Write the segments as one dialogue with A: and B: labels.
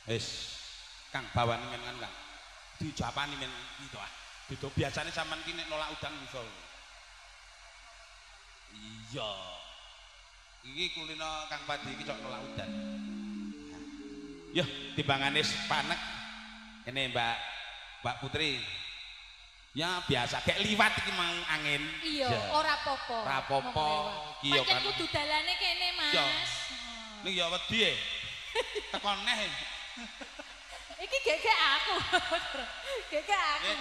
A: Wis Kang bawani men kan Kang. Dijapani men gitu ah. Gitu biasane sampean ki nek nolak udan iso. Iya. Iki kulino Kang Padi iki cok nolak udan. Yo timbangane panek. Ini Mbak Putri. Ya biasa kayak liwat iki mau angin.
B: Iya, ora apa-apa.
A: Ora apa-apa. Iki yo kan.
B: Pancen kudu dalane kene, Mas.
A: Yo. Ning ya wedi e. Tekon neh.
B: Iki gegek aku. Gegek aku.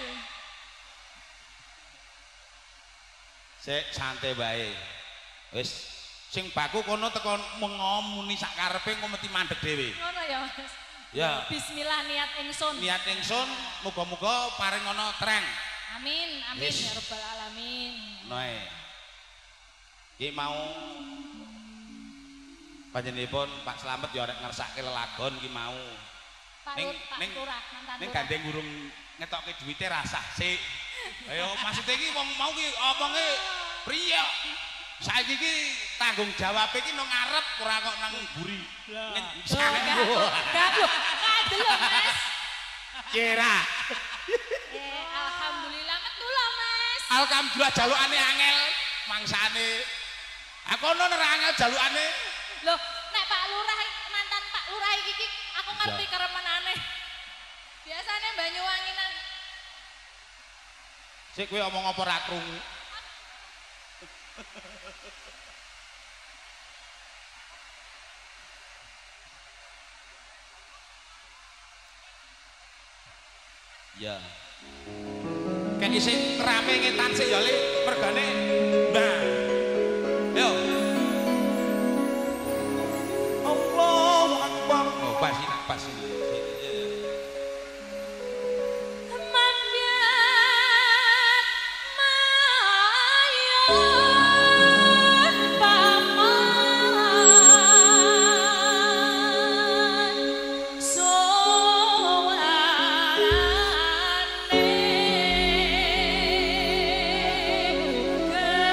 A: Sik santai bae. Wis sing baku kono teko muni sak karepe engko mesti mandeg dhewe.
B: Ngono ya, Mas.
A: Ya.
B: Bismillah niat ingsun.
A: Niat ingsun muga-muga paring ana terang.
B: Amin, amin ya rabbal alamin.
A: Noe. Iki mau panjenenganipun Pak Slamet ya arek ngersake lelagon iki mau.
B: Pak Lurah mantan.
A: Ning gandeng urung ngetokke duwite rasah sik. Ayo maksud iki wong mau ki omonge priye? Saiki iki tanggung jawab iki nang ngarep ora kok nang mburi.
B: Gak lho, kadelo Mas.
A: Kira.
B: Alhamdulillah metu lho Mas.
A: Alhamdulillah jalukane angel mangsane. Aku ono ora angel jalukane.
B: Loh, nek Pak Lurah mantan Pak Lurah iki aku ngerti keremenane. Biasane Banyuwanginan.
A: Sik kowe omong apa ora krungu? Ya. Kayak isi rame ngetan sih ya li mergane. Nah. Yo. Allahu Akbar. Oh, pasti nak pasti.
B: Good.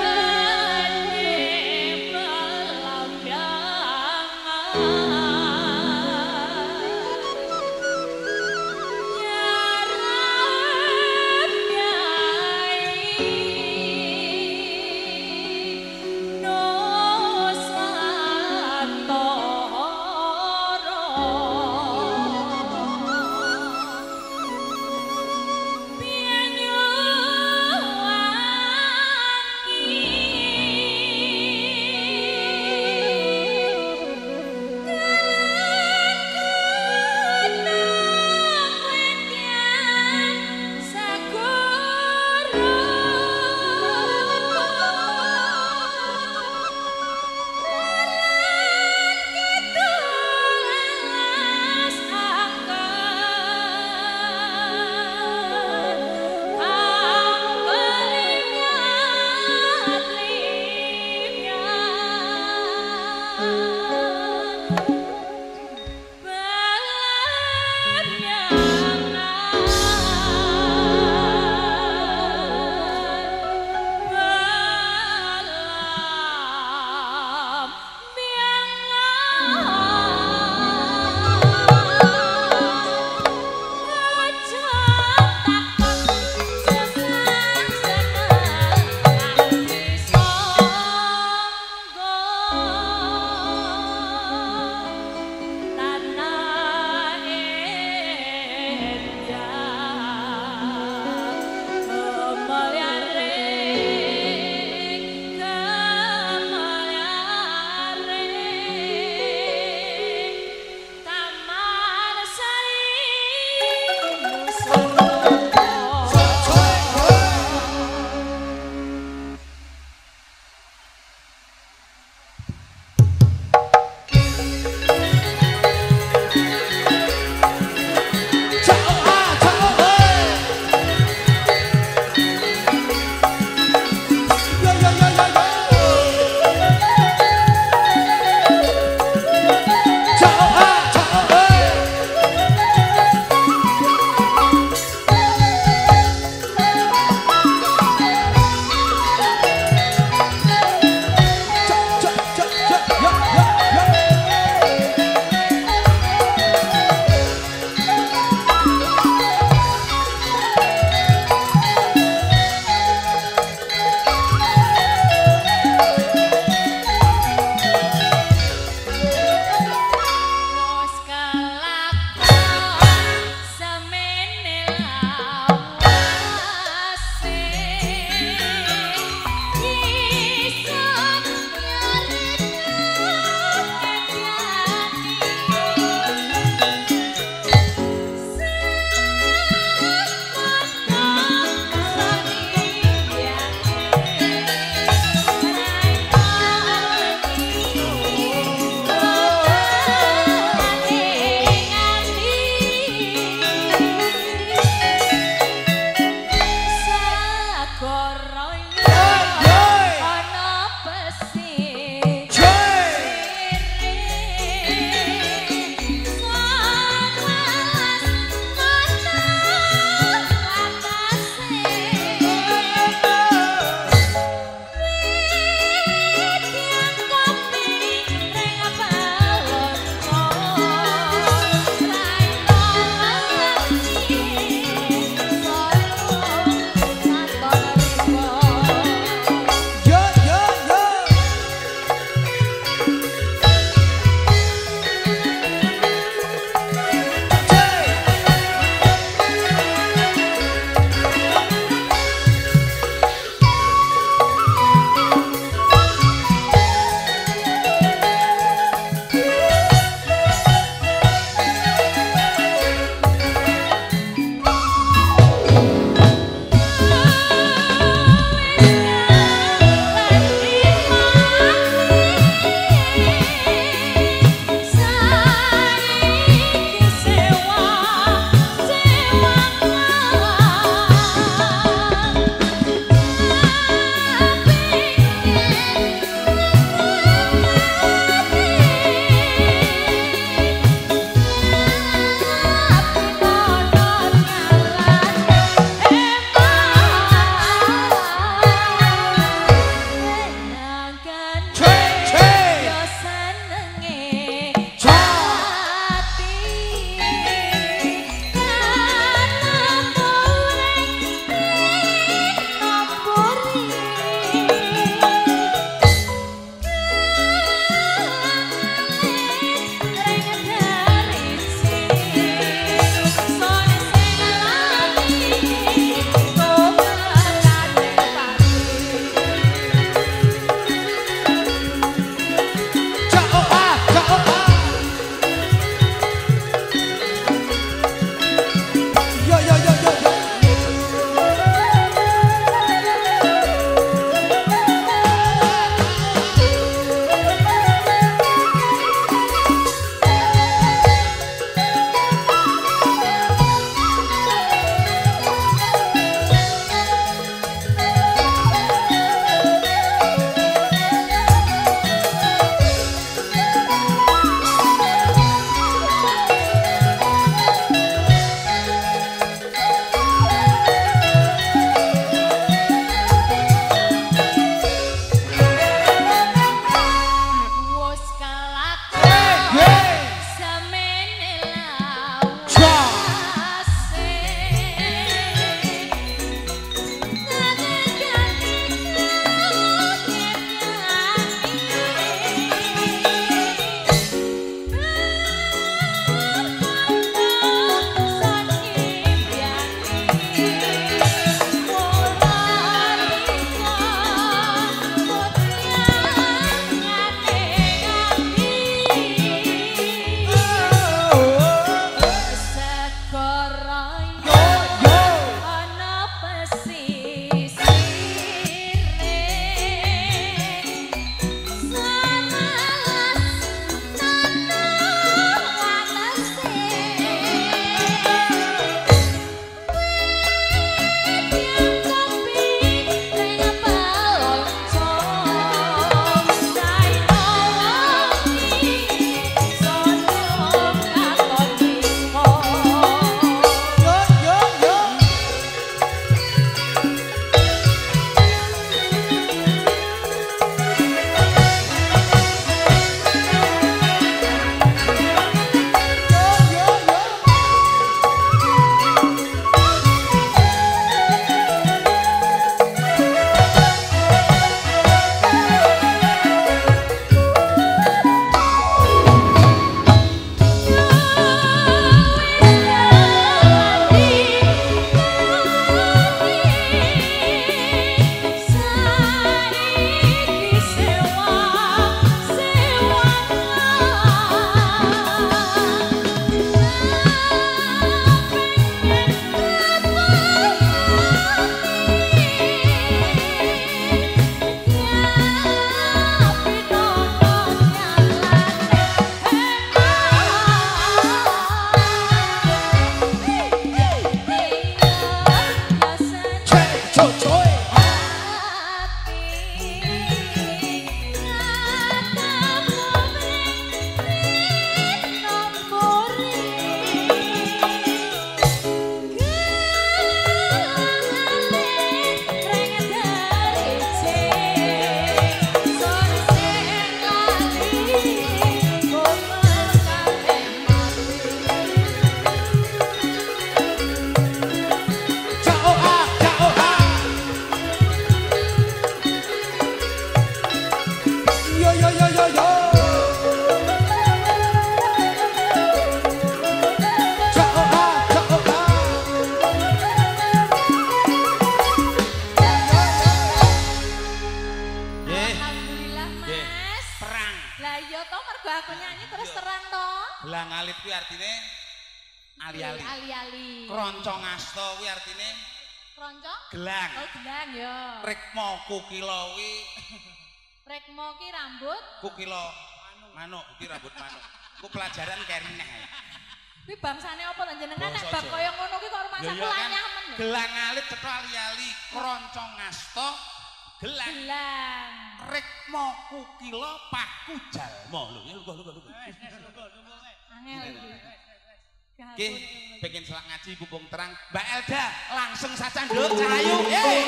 A: artine ali-ali.
B: Ali-ali.
A: Kroncong asta kuwi artine
B: Kroncong?
A: gelang.
B: Oh, gelang ya.
A: Rikma kukila kuwi
B: Rekmo ki rambut.
A: kukila manuk, iki rambut manuk. Ku pelajaran kerineh.
B: Kuwi bangsane apa to jenengan nek
A: Bangsa
B: bab
A: Jawa.
B: kaya ngono ki kok rumah
A: Lho
B: saku
A: iya kan,
B: lanyah men.
A: gelang alit cetha ali-ali, kroncong asta gelang.
B: Gelang.
A: Rikma kukila paku jalma. Lho, lho.
B: Angel iki.
A: Oke, pengen selak ngaji kumpung terang. Mbak Elda, langsung saja nduk cahayu.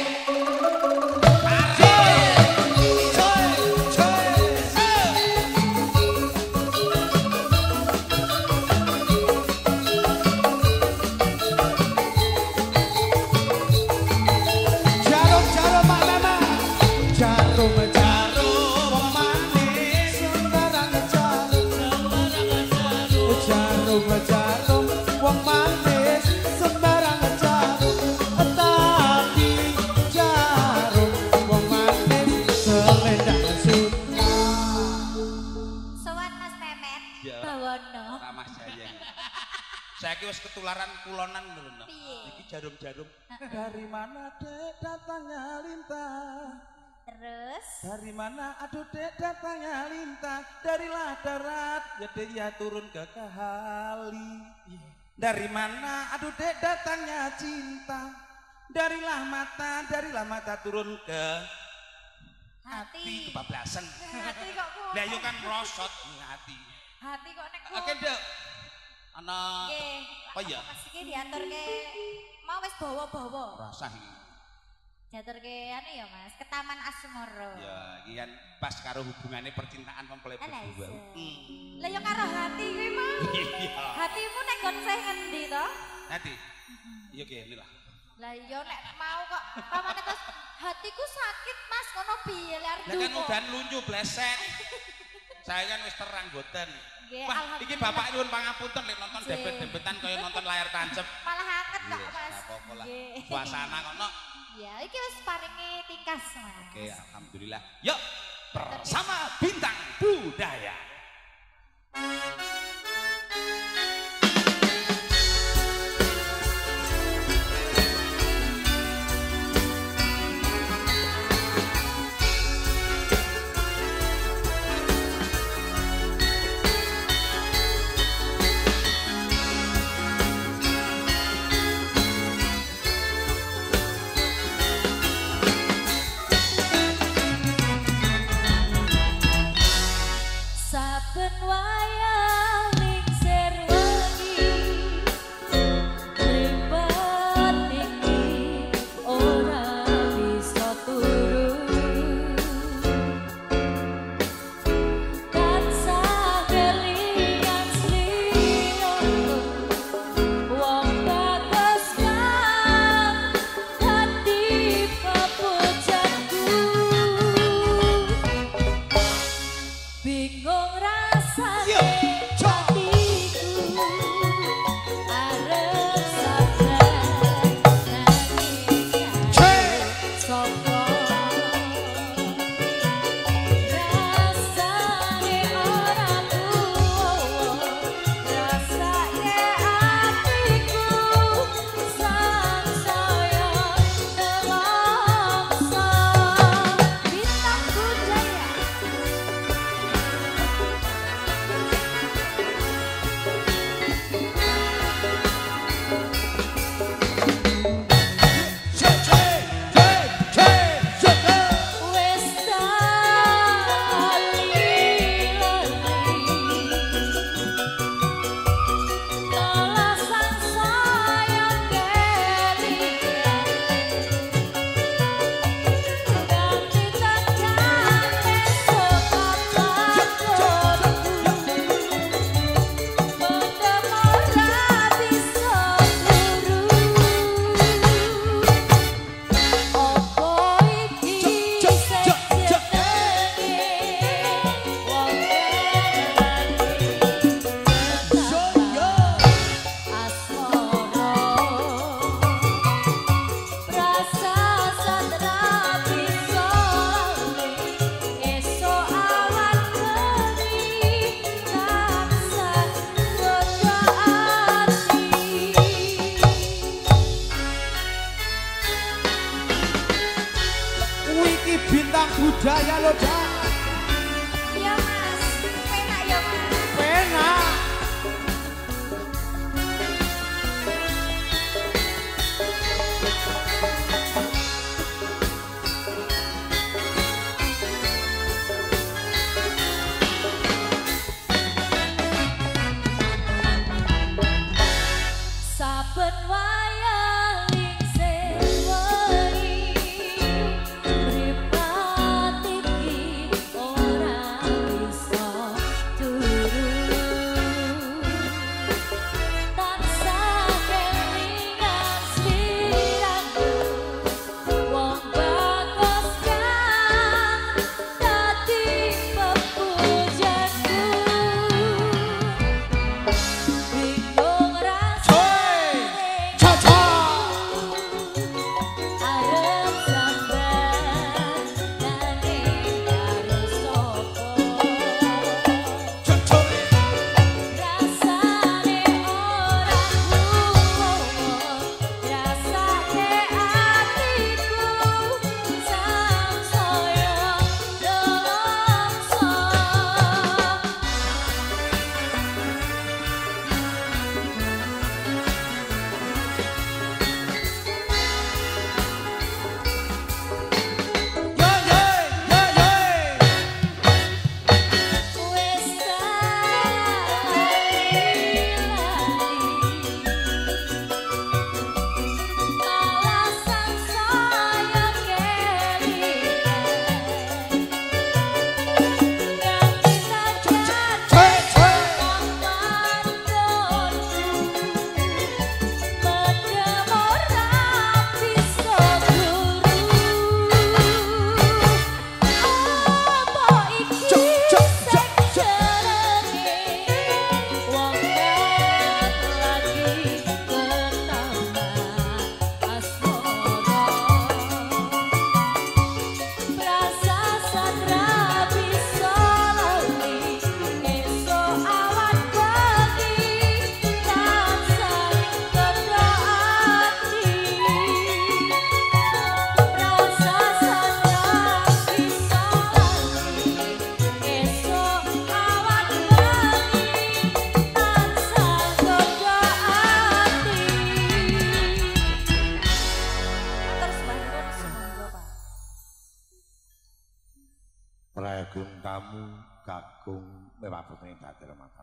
C: Jarum Pak Mama. Jarum wong manis sembarang jarum wong manis sembarang jarum tapi jarum wong manis selendang sutra.
B: Sowan Mas Memet. Bawono.
A: Ramah Jaya. Saiki wis ketularan kulonan lho.
B: Piye?
A: Iki jarum-jarum. Dari mana dek datangnya lintah?
B: Terus
A: Dari mana aduh dek datangnya lintah? Darilah darat ya dek ya turun ke kali. Dari mana aduh dek datangnya cinta? Darilah mata turun ke hati. Kebablasan.
B: hati kok kuat.
A: Lah yo kan merosot hati.
B: Hati kok nek
A: Oke dek. Ana
B: Nggih.
A: oh iya.
B: Pas iki diaturke mau wis bawa-bawa.
A: Rasah iki.
B: Diaturke anu ya Mas, ke Taman Asmara.
A: Ya, iki kan pas karo hubungannya percintaan mempelai
B: Alah,
A: berdua.
B: iso. Lah ya karo hati kuwi mah.
A: Iya.
B: Hatimu nek nggon sing ngendi to?
A: Hati. Iya kene lah.
B: Lah iya nek mau kok pamane terus hatiku sakit Mas ngono piye lek arep
A: Lah kan udan lunyu blesek. Saya kan wis terang boten.
B: Nggih,
A: Wah,
B: alhamdulillah.
A: iki bapak nyuwun pangapunten lek nonton
B: Nggih.
A: debet-debetan kaya nonton layar tancep.
B: Malah anget kok
A: Iya,
B: Mas.
A: apa-apa lah.
B: Nggih.
A: Suasana kono.
B: Ya, iki wis paringi tingkas Mas.
A: Oke, alhamdulillah. Yuk, bersama bintang budaya.
B: Sa
C: Jaya lo Jaya.
B: Iya Mas, penak ya Mas.
C: Penak.
B: Saben wayang ing wengi mripat iki ora bisa turu tansah kelingan sliraku wong bagus kang dadi pepujaanku bingung rasa arep sambat nanging karo sapa rasane ora kuwat rasane atiku sangsaya delongso wis malah sangsaya kelingan nganti sajak mendem ora bisa guru apa iki sing jenenge wong kan lagi pertama asmara prasasan ra bisa lali esuk awan bengi tansah kedha ati prasasan ra bisa lali esuk awan bengi tansah kedha ati terus bangun semonggo Pak.
D: Prayogung tamu kakung mewabutne dadi rematan.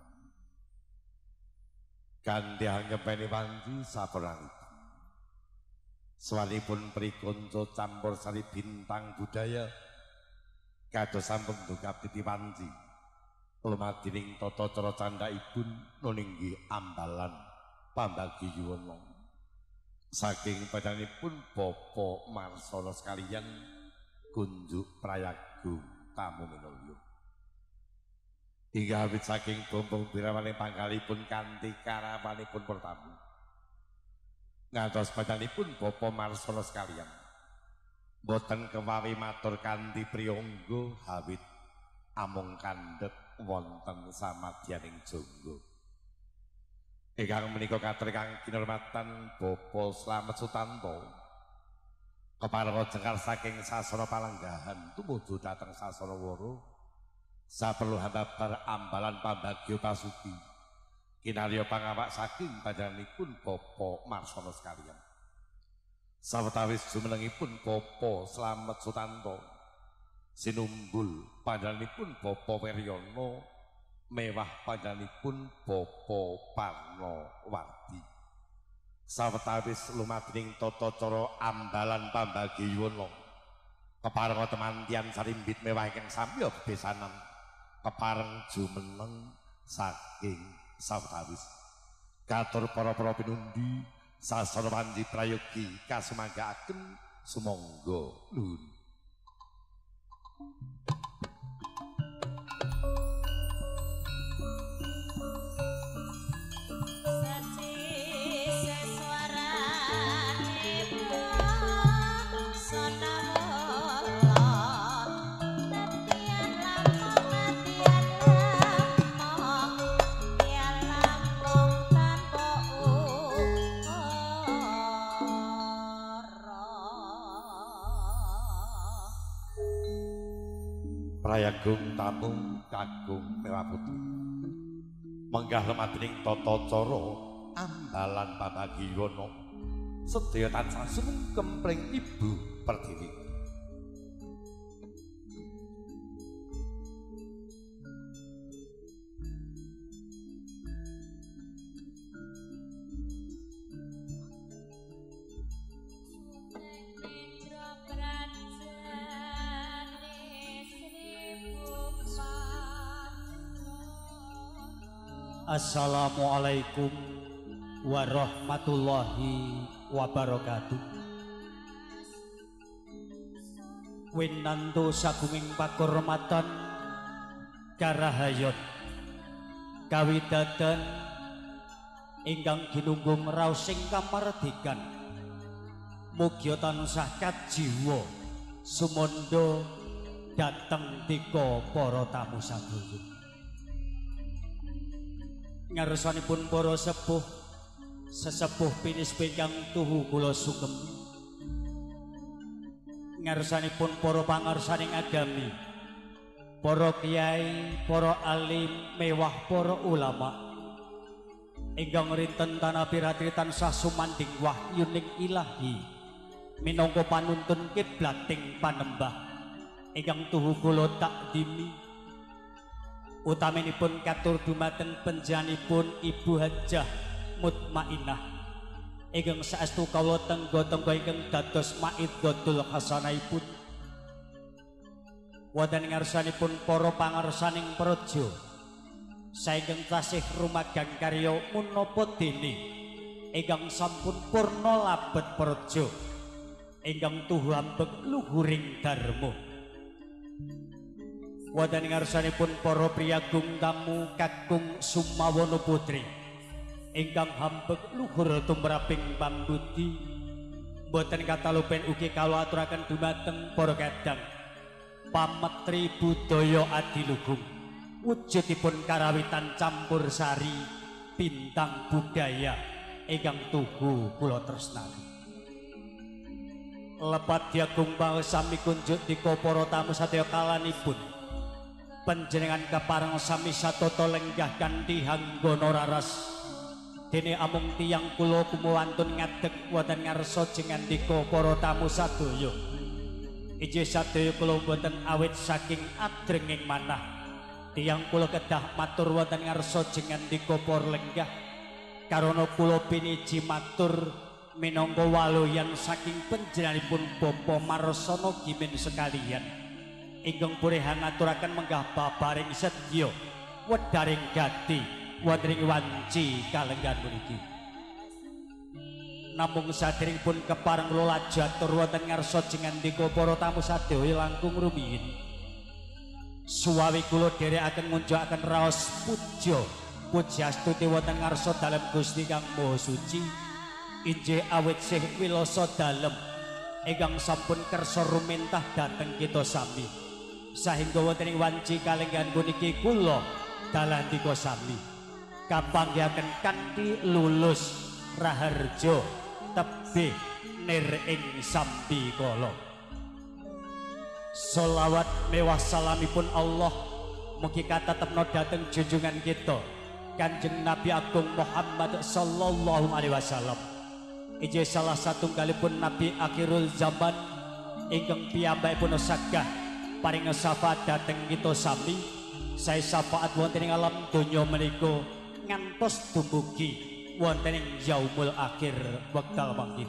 D: Kanthi anggepeni panci saperanipun. Swanipun prikonco campur sari bintang budaya kados sampun ndungkapiti panci. Lumadining tata cara candhaipun nuninggi ambalan pambagi yuwana. Saking badanipun Bapak Marsana sekalian kunjuk prayagung tamu minulya. Hingga awit saking bombong birawane panggalipun kanthi karawanipun pertamu. Ngantos badanipun Bapak Marsana sekalian. Boten kewawi matur kanthi priyangga awit amung kandhet wonten samadyaning jangga. Ingkang menika katur kang kinurmatan Bapak Slamet Sutanto. Keparengga jengkar saking sasana palenggahan tumuju dhateng sasana wara saperlu hambabar ambalan pambagya pasuki kinarya pangawak saking panjenenganipun Bapak Marsana sekalian. Sawetawis jumenengipun Bapak Slamet Sutanto sinumbul panjenenganipun Bapak Weryana mewah panjenenganipun Bapak Parnawardi. Sawetawis lumading tata cara ambalan pambagi yuwana kepareng temantian sarimbit mewah ingkang samya besanan kepareng jumeneng saking sawetawis katur para pinundi sasana panji prayogi kasumanggaken sumangga nuwun. Prayagung tamu kagung Merah Putri menggah lematining tata cara ambalan pamagiyana sedaya tansah sumengkem pring Ibu Pertiwi.
C: Assalamualaikum warahmatullahi wabarakatuh. Winanto sagunging pakurmatan karahayon kawidadan ingkang ginunggung raos ing kamardikan mugi tansah kajiwa sumandha dhateng tika para tamu sadaya. Ngarsanipun para sepuh sesepuh pinis ingkang tuhu kula sugeng, ngarsanipun para pangarsaning agami, para kiai, para alim, mewah para ulama ingkang rinten tanapirati tansah sumanding wahyuning ilahi minangka panuntun kiblating panembah ingkang tuhu kula takdimi. Utaminipun katur dumateng panjenenganipun Ibu Hajah Mutmainah ingkang saestu kawula tenggo-tenggo ingkang dados maidhatul hasanahipun wonten ngarsanipun para pangarsaning praja saenggang tasih rumagang karya menapa dene ingkang sampun purna labet praja ingkang tuhu ambek luhuring dharma. Wonten ngarsanipun para priyagung tamu kakung Sumawana Putri ingkang hambek luhur tumraping pambudi boten katalupen ugi kawula aturaken dumateng para kadang pametri budaya adiluhung wujudipun karawitan campur sari bintang budaya ingkang tuhu kula tresnani. Lepat diagung sami kunjuk dika para tamu sadaya kalanipun panjenengan kepareng sami satata lenggah kanthi hanggana raras dene amung tiyang kula kumuwantun ngadeg wonten ngarsa jengandika para tamu sadaya. Ijih sadaya kula boten awit saking adrenging manah tiyang kula kedah matur wonten ngarsa jengandika para lenggah karana kula piniji matur minangka waluyan saking panjenenganipun Bapa Marsana Gimin sekalian ingkang purih ngaturaken menggah babaring sedya wedaring gati wonten ing wanci kalenggan puniki. Namung sadèrèngipun kepareng kula lajatur wonten ngarsa jengandika para tamu sadaya langkung rumiyin. Suwawi kula dherekaken ngunjukaken raos puja pujastuti wonten ngarsa dalem Gusti Kang Maha Suci injih awit sih wilasa dalem ingkang sampun kersa rumentah dhateng kita sami. Sahingga wonten ing wanci kalenggan puniki kula dalandika sami kapanggihaken kanthi lulus raharja tebih nir ing sambikala. Sholawat mewah salamipun Allah mugi katetepna dhateng junjungan kita Kanjeng Nabi Agung Muhammad sallallahu alaihi wasallam. Ijih salah satunggalipun Nabi akhirul zaman ingkang piyambakipun sagah paring syafaat dhateng kita sami sae syafaat wonten ing alam donya menika ngantos dumugi wonten ing yaumul akhir wekdal mangkin.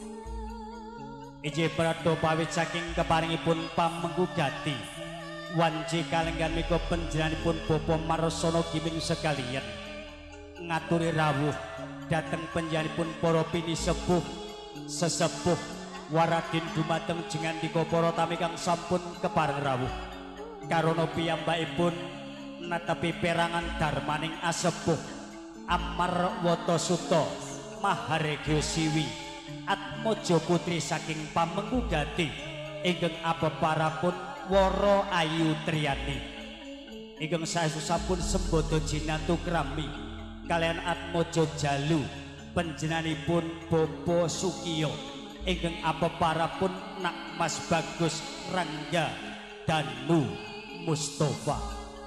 C: Ijih pradha pawit saking keparingipun pamenggugati wanci kalenggan menika panjenenganipun Bapa Marsana Gimin sekalian ngaturi rawuh dhateng panjenenganipun para pinisepuh sesepuh waradin dumateng jengandika para tamu kang sampun kepareng rawuh karana piyambakipun netepi perangan darmaning asepuh Amarwata Suta Maharegya Siwi Atmaja Putri saking pamenggugati ingkang apeparapun Wara Ayu Triyani ingkang saestu sampun sembada jinantu krami kalian Atmaja Jalu panjenenganipun Bapa Sukiyo ingkang apeparapun Nak Mas Bagus Rangga Danu Mustafa.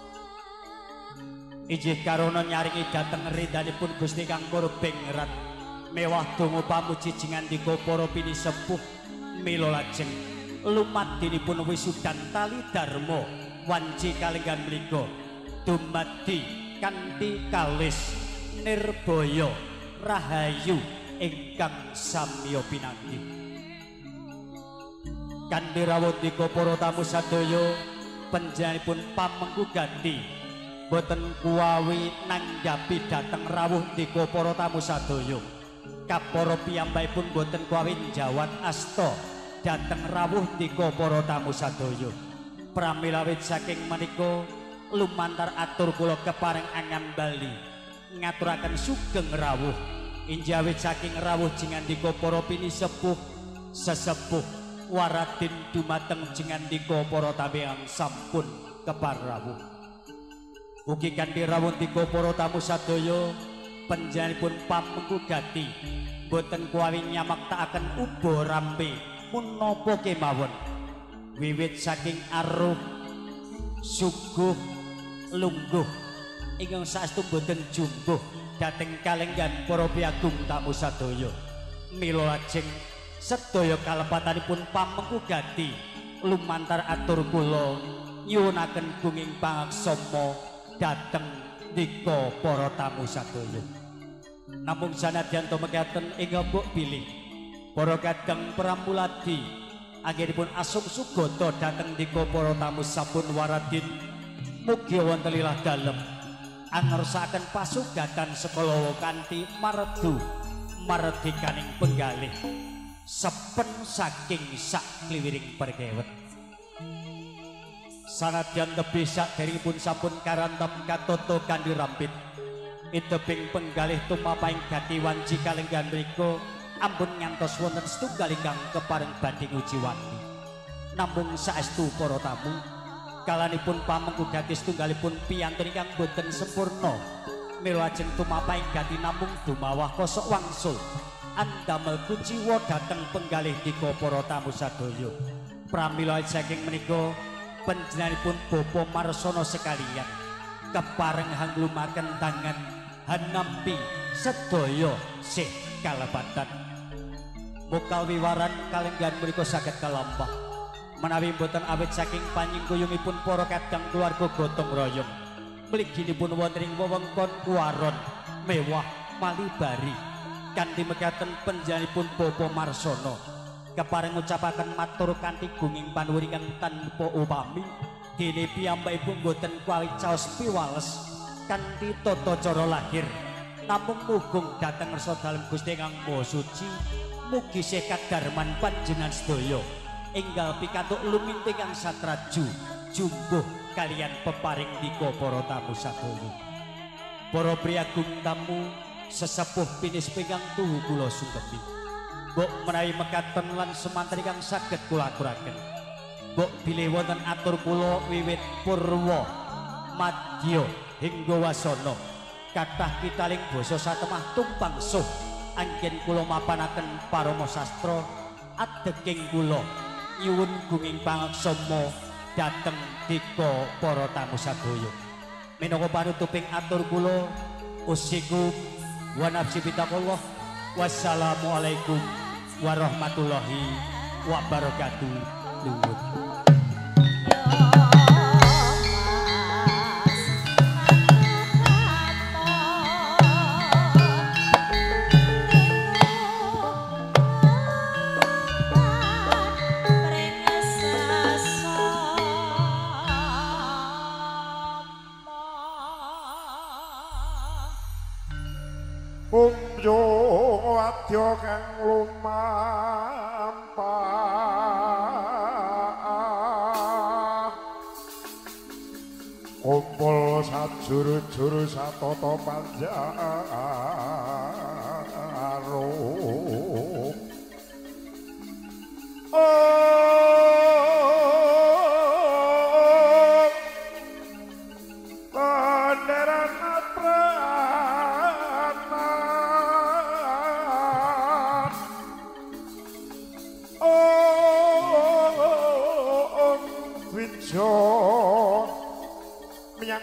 C: Injih karana nyaringi dhateng ridhanipun Gusti Kang Purbingrat mewah donga pamuji jingandika para pinisepuh mila lajeng lumadinipun wisudan tali dharma wanci kalenggan mriku dumadi kanthi kalis nirbaya rahayu ingkang samya pinanggih. Kanthi rawuhika para tamu sadaya panjenenganipun pamengku ganti boten kuwawi nanggapi dhateng rawuh dika para tamu sadaya. Kapara piyambakipun boten kuwawi njawat asta dhateng rawuh dika para tamu sadaya. Pramila wit saking menika lumantar atur kula kepareng angan bali ngaturaken sugeng rawuh injawit saking rawuh jingandika para pinisepuh sesepuh waradin dumateng jingandika para tamu sampun keparawuh. Ugi kanthi rawuhika para tamu sadaya panjenenganipun pamengku gati boten kuwawi nyamaktakaken uba rampe menapa kemawon wiwit saking aruh suguh lungguh ingkang saestu boten jumbuh dhateng kalenggan para piagung tamu sadaya. Mila lajeng sedaya kalepatanipun pamengku gati lumantar atur kula nyuwunaken gunging pangaksama dhateng nika para tamu sadaya. Namung sanadyan to mekaten ing mbok bilih para kadang pramuladi anggenipun asung sugata dhateng nika para tamu sampun waradin mugi wonten lilah dalem angersakaken pasugatan sekala kanthi mardu mardikaning penggalih sepen saking sak kliwiring perkewet. Sanadyan tebih saderengipun sampun karantam katata kanthi rampit ideping penggalih tumapaing gati wanci kalenggan mriku ampun ngantos wonten setunggal ingkang kepareng badhe nguji wanci. Namung saestu para tamu kalanipun pamengku gati setunggalipun piyantun ingkang boten sempurna mila lajeng tumapaing gati namung dumawah kosok wangsul andamel kuciwa dhateng penggalih nika para tamu sadaya. Pramila saking menika panjenenganipun Bapa Marsana sekalian kepareng hanglumaken tangan hanampi sedaya sih kalebatan mukal wiwaran kalenggan menika saged kalampah menawi boten awit saking panyingkuyungipun para kadang keluarga gotong royong mliginipun wonten ing wewengkon kuwaron mewah malibari kanthi mekaten panjenenganipun Bapa Marsana kepareng ngucapaken matur kanthi gunging panuwun ingkang tanpa upami dene piyambakipun boten kuwi caos piwales kanthi tata cara lahir namung mugung dhateng ngarsa dalem Gusti Kang Maha Suci mugi sih kadarman panjenengan sedaya enggal pikantuk luminting kang satraju jumbuh kalian peparing nika para tamu sadaya. Para priyagung tamu sesepuh pinis pingkang tuhu kula sungkepi mbok menawi mekaten lan semanten ingkang saged kula aturaken mbok bilih wonten atur kula wiwit purwa madya hingga wasana kathah kitaling basa satemah tumpang suh anggen kula mapanaken parama sastra adeking kula nyuwun gunging pangaksama dhateng tika para tamu sadaya. Minangka panutuping atur kula usikum wa nafsi bitaqullah. Wassalamualaikum warahmatullahi wabarakatuh. Luhur.
D: Wadya kang lumampah kumpul sajuru-juru satata panjaro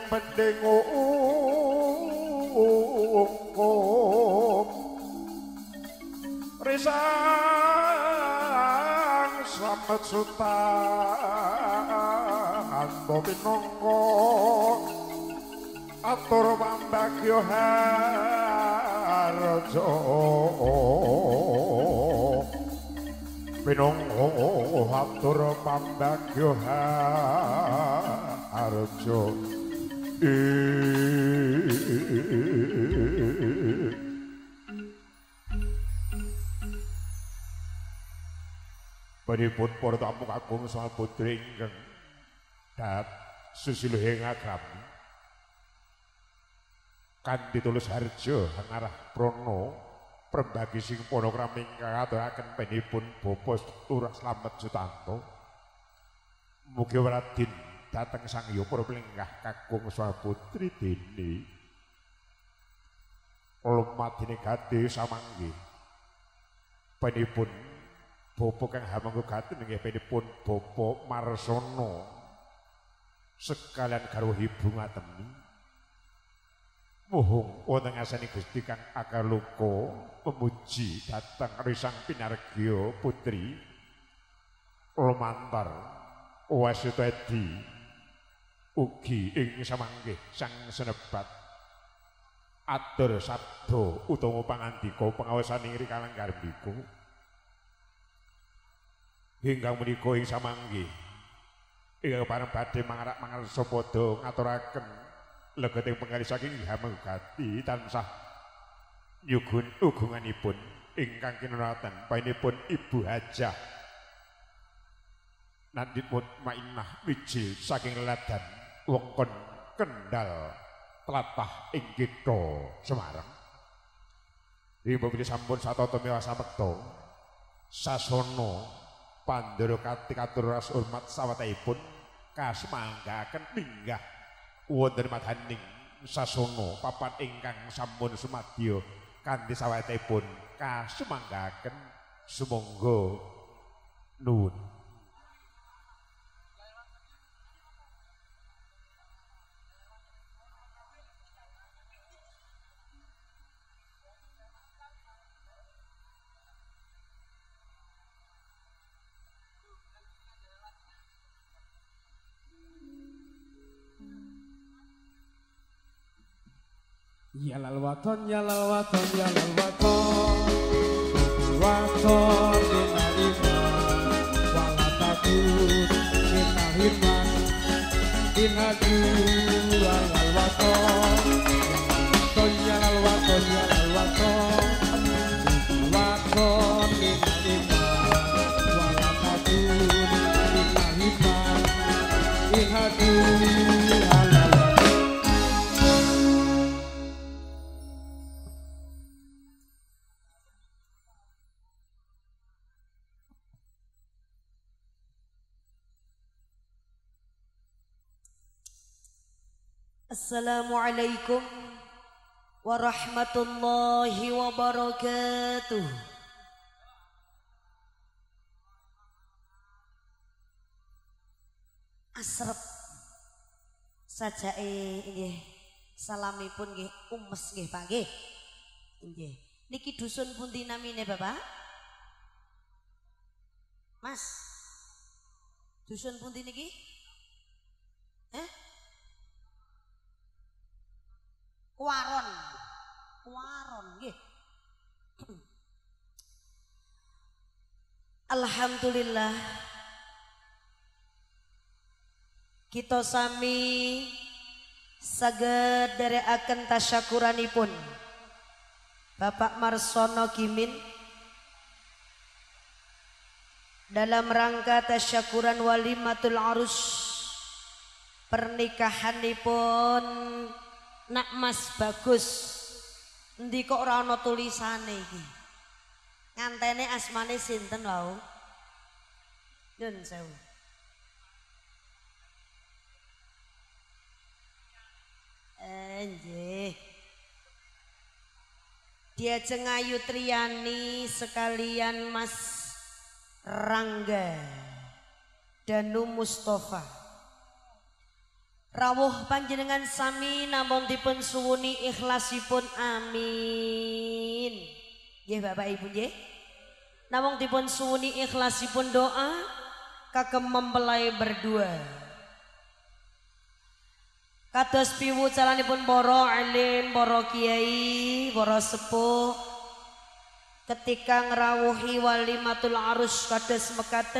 D: pending hukum risang slamet sutan minangka atur pambagya harja minangka atur pambagya harja Panipun para tamu kakung saha putri ingkang dat susiluhing agrami kanthi tulus harja ngarah prana prembagi sing panakrami ingkang aturaken panipun Bapak Lurah Slamet Sutanto mugi Raden dhateng sang Hyang Purbalingga kakung saha putri dene lumadine gadhe samangge panipun Bapak kang hamangga gaten inggih panipun Bapak Marsono sekalian garwa ibu ngatemi muhung wonten ngasani Gusti kang akaluka memuji dhateng risang pinargya putri lumantar wasita edi ugi ing samangke sang senebat atur sabda utawa pangandika pangaosaning rikalang garbika hingga menika ing samangke ingkang pareng badhe mangarsa padha ngaturaken legeting penggali saking hamengati tansah nyugun ugunganipun ingkang kinuraten painipun Ibu Hajah Nandit Mutmainnah Wijil saking Leladan Wongkon Kendal tlatah ing Kitha Semarang. Ibu bilih sampun satata miwa samekta sasana Pandoro katur ras hormat sawetahipun kasemanggaken minggah wonten madhaning sasana papan ingkang sampun sumadya kanthi sawetahipun kasemanggaken sumangga nuwun.
E: Yalal waton, yalal waton, yalal waton, waton dinaliman, wala takut dinaliman, dinadu yalal waton, yalal waton, yalal waton, waton dinaliman, wala takut dinaliman, dinadu yalal.
F: Assalamualaikum warahmatullahi wabarakatuh. Asrep sajake nggih salamipun nggih umes nggih Pak nggih. Nggih. Niki dusun pundi namine Bapak? Mas. Dusun pundi niki? Waron nggih. Alhamdulillah kita sami saged dherekaken tasyakuranipun Bapak Marsono Gimin dalam rangka tasyakuran walimatul arus pernikahanipun Nak Mas Bagus. Endi kok ora ana tulisane iki? Ngantene asmane sinten wau? Nyun sewu. Nggih. Diajeng Ayu Triani sekalian Mas Rangga Danu Mustafa. rawuh panjenengan sami namung dipun suwuni ikhlasipun amin. Nggih Bapak Ibu nggih. Namung dipun suwuni ikhlasipun doa kagem mempelai berdua. Kados piwucalanipun para alim, para kiai, para sepuh ketika ngrawuhi walimatul arus kados mekaten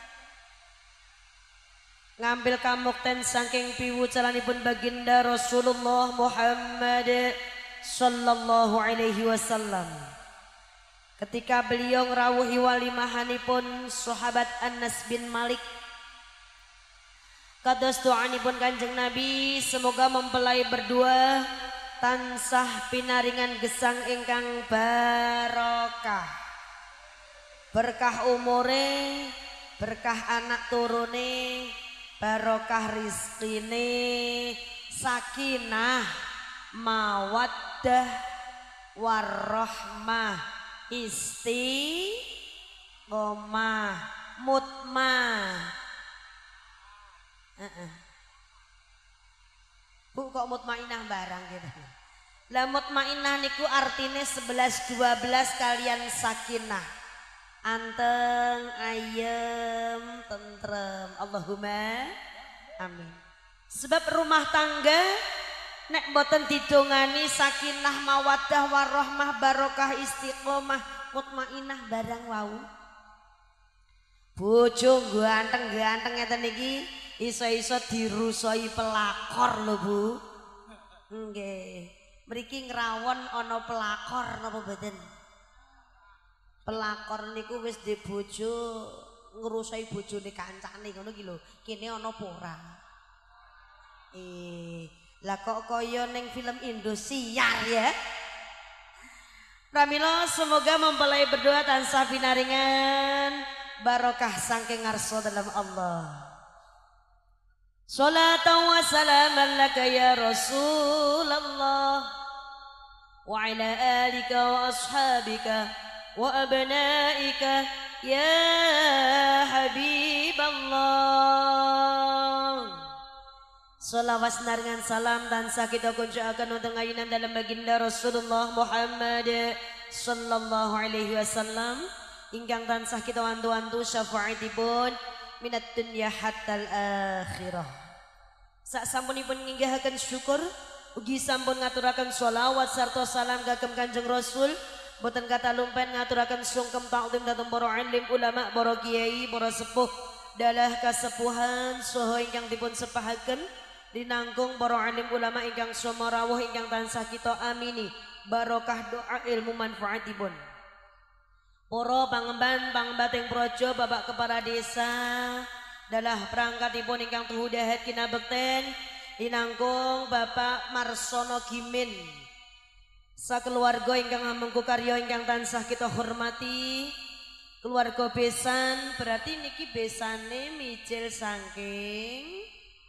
F: ngambil kamukten saking piwucalanipun baginda Rasulullah Muhammad sallallahu alaihi wasallam. Ketika beliau ngrawuhi walimahanipun sahabat Anas bin Malik, kados doanipun Kanjeng Nabi, semoga mempelai berdua tansah pinaringan gesang ingkang barokah, berkah umure, berkah anak turune, barokah rizkine, sakinah, mawaddah, warahmah, istiqomah, mutmah. Bu kok mutmainah barang gitu. Lah mutmainah niku artine 11-12 kalian sakinah. Anteng, ayem, tentrem. Allahumma amin. Sebab rumah tangga nek boten didongani sakinah, mawaddah, warahmah, barokah, istiqomah, mutmainah barang wau. Bojo ganteng-ganteng ngeten iki iso-iso dirusoi pelakor lho Bu. Nggih. Mriki ngrawon ana pelakor napa mboten? Pelakor niku wis di bojo ngrusoi bojone kancane ngono iki lho. Kene ana apa ora? Lah kok kaya ning film Indosiar ya. Pramila semoga mempelai berdua tansah pinaringan barokah saking ngarsa dalam Allah. Salatan wa salaman laka ya Rasulullah wa ala alika wa ashabika wa abnaika ya Habiballah. Salawat naringan salam tansah kita kunjungaken untuk ayunan dalam baginda Rasulullah Muhammad sallallahu alaihi wasallam ingkang tansah kita wantu-wantu syafaatipun minat dunya hatta akhirah. Sak sampunipun nginggahaken syukur ugi sampun ngaturaken sholawat sarta salam kagem Kanjeng Rasul, boten kata lumpen ngaturaken sungkem takdim dhateng para alim ulama, para kiai, para sepuh dalah kasepuhan saha ingkang dipun sepahaken dinanggung para alim ulama ingkang sama rawuh ingkang tansah kita amini barokah doa ilmu manfaatipun. Para pangemban-pangembating praja, Bapak Kepala Desa dalah perangkatipun ingkang tuhu dahat kinabekten dinanggung Bapak Marsono Gimin sakeluarga ingkang ngamengku karya ingkang tansah kita hormati, keluarga besan, berarti niki besane mijil saking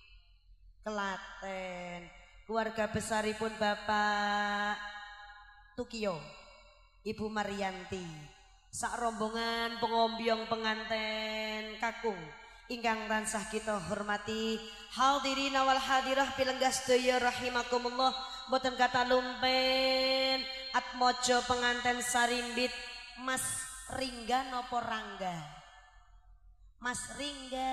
F: Klaten, keluarga besaripun Bapak Tukio, Ibu Marianti, sak rombongan pengombyong penganten kakung ingkang tansah kita hormati, hadirin wal hadirah pilenggah sedaya rahimakumullah, boten kata lumpen atmojo penganten sarimbit Mas Ringga nopo Rangga? Mas Ringga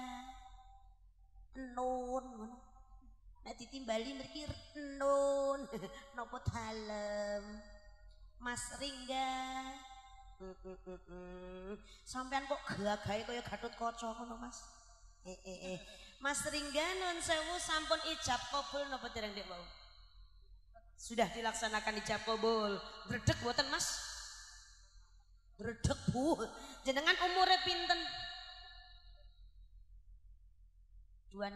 F: nun nek ditimbali mriki nun nopo dalem Mas Ringga. Sampean kok gagahe kaya Gatot Kaca ngono Mas. Mas Ringga nun sewu sampun ijab kabul napa dereng Dek wau? Sudah dilaksanakan ijab kabul. Gredeg mboten Mas? Gredeg Bu. Jenengan umure pinten? 26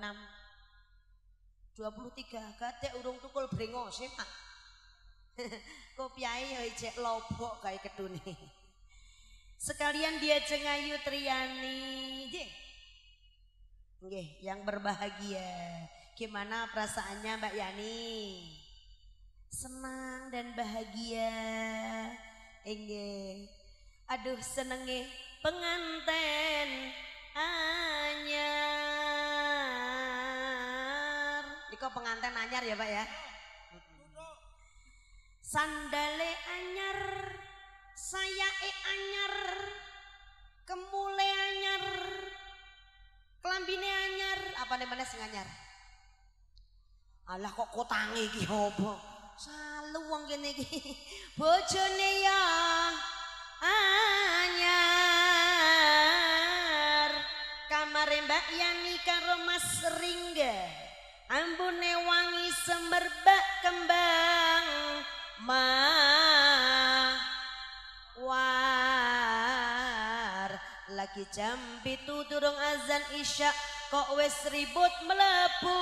F: 23 gadek urung tukul brengose Pak. Kopiahe ya ijek lobok kae kedune. Sekalian diajeng Ayu Triani, nggih, yang berbahagia. Gimana perasaannya Mbak Yani? Senang dan bahagia. Nggih. Aduh senenge penganten anyar. Mereka pengantin anyar ya Pak ya. Sandale anyar, sayae anyar, kemule anyar, kelambine anyar, apa namanya sing anyar? Alah kok kotange iki opo? Salu wong kene iki. Bojone ya anyar. Kamare Mbak Yani karo Mas Ringga. Ambune wangi semerbak kembang mawar. Lagi jam 7 durung azan isya kok wis ribut mlebu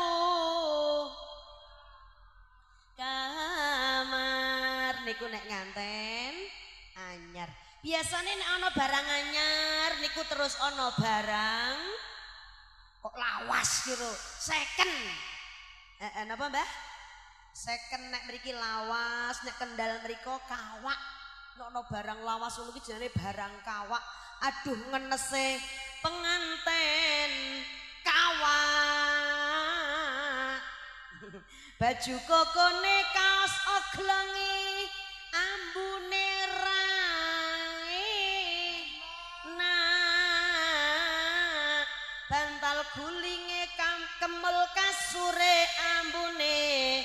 F: kamar. Niku nek nganten anyar. Biasane nek ana barang anyar niku terus ana barang kok lawas gitu. Second. Napa Mbah? Second nek mriki lawas, nek kendal mriko kawak. Nek ana barang lawas ngono iki jenenge barang kawak. Aduh ngenese penganten kawak. Baju kokone kaos oglongi ambune rae nak bantal gulinge kemel kasure ambune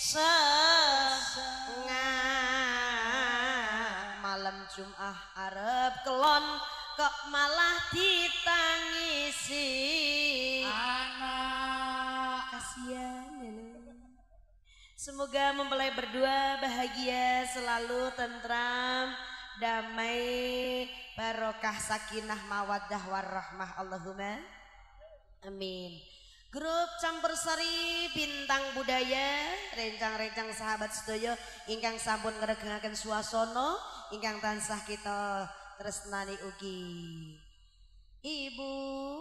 F: malam Jumat arep kelon kok malah ditangisi anak kasihan ya. Semoga mempelai berdua bahagia selalu, tentram, damai, barokah, sakinah, mawaddah, warahmah. Allahumma amin. Grup Campursari Bintang Budaya, rencang-rencang sahabat sedaya ingkang sampun ngregengaken swasana ingkang tansah kita tresnani ugi. Ibu,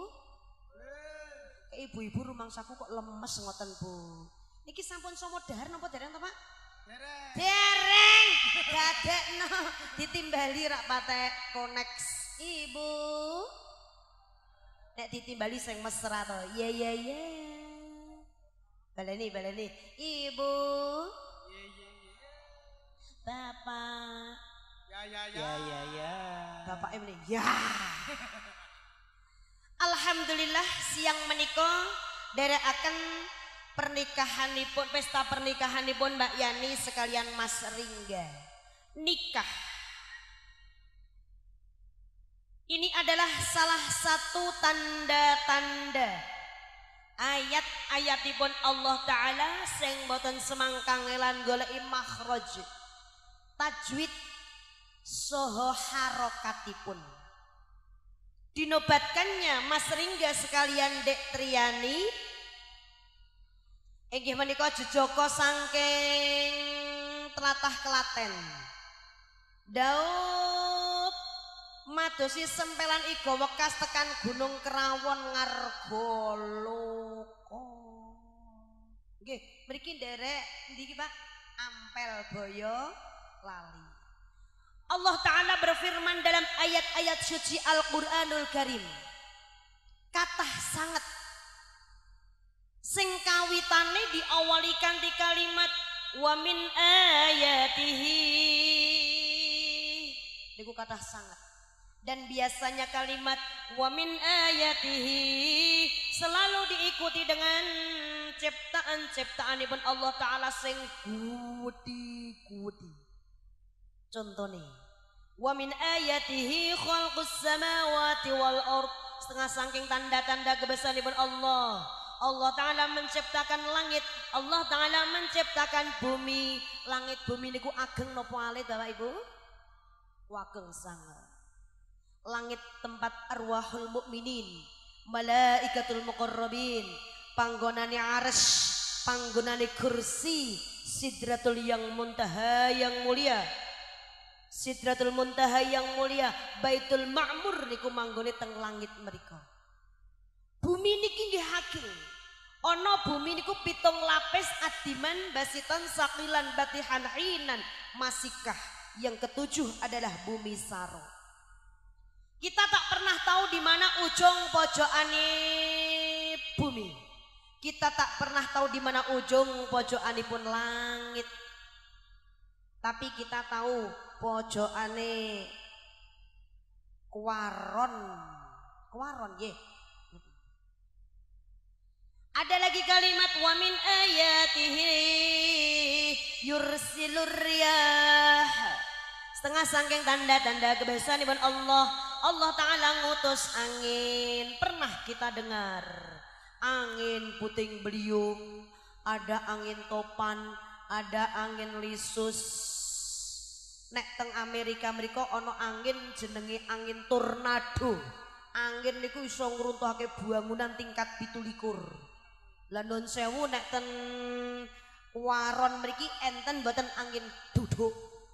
F: ibu-ibu rumangsaku kok lemes ngoten Bu. Niki sampun somo dahar napa dereng to Pak? Dereng. Dereng. Dadekno ditimbali rak patek koneks. Ibu. Nek ditimbali sing mesra to. Iya iya iya. Baleni baleni. Ibu. Iya iya iya. Bapak. Ya ya ya. Ya ya ya. Bapak ini ya. Alhamdulillah siang menika derekaken pernikahanipun, pesta pernikahanipun Mbak Yani sekalian Mas Ringga. Nikah ini adalah salah satu tanda-tanda ayat-ayatipun Allah Ta'ala sing boten semangkang elan goleki makhraj tajwid soho harokatipun. Dinobatkannya Mas Ringga sekalian Dek Triani inggih menika jejaka saking tlatah Klaten. Daup madosi sempelan iga wekas tekan Gunung Kerawon Ngargoloko. Nggih, mriki nderek endi iki Pak? Ampel Boyo Lali. Allah Ta'ala berfirman dalam ayat-ayat suci Al-Qur'anul Karim. Kathah sanget sing kawitane diawali kanthi kalimat wa min ayatihi. Niku kathah sanget. Dan biasanya kalimat wa min ayatihi selalu diikuti dengan ciptaan-ciptaanipun Allah Ta'ala sing gudi-gudi. Contohnya wa min ayatihi khalqus samawati wal ard. Setengah saking tanda-tanda kebesaranipun Allah. Allah Ta'ala menciptakan langit, Allah Ta'ala menciptakan bumi. Langit bumi niku ageng napa alit Bapak Ibu? Ageng sanget. Langit tempat arwahul mukminin, malaikatul muqarrabin, panggonane arsy, panggonane kursi, sidratul yang muntaha yang mulia. Sidratul muntaha yang mulia, Baitul Ma'mur niku manggone teng langit mriku. Bumi niki nggih hakil. Ana bumi niku 7 lapis adiman basiton sakilan batihan hinan masikah. Yang ketujuh adalah bumi saro. Kita tak pernah tahu di mana ujung pojokane bumi. Kita tak pernah tahu di mana ujung pojokanipun langit. Tapi kita tahu pojokane kuaron. Kuaron nggih. Ada lagi kalimat wa min ayatihi yursilur riyah. Setengah sangking tanda-tanda kebesaranipun Allah. Allah Ta'ala ngutus angin. Pernah kita dengar angin puting beliung, ada angin topan, ada angin lisus. Nek teng Amerika mriko ana angin jenenge angin tornado. Angin niku iso ngruntuhake bangunan tingkat 17. Lah nun sewu nek ten Waron mriki enten mboten angin duduk.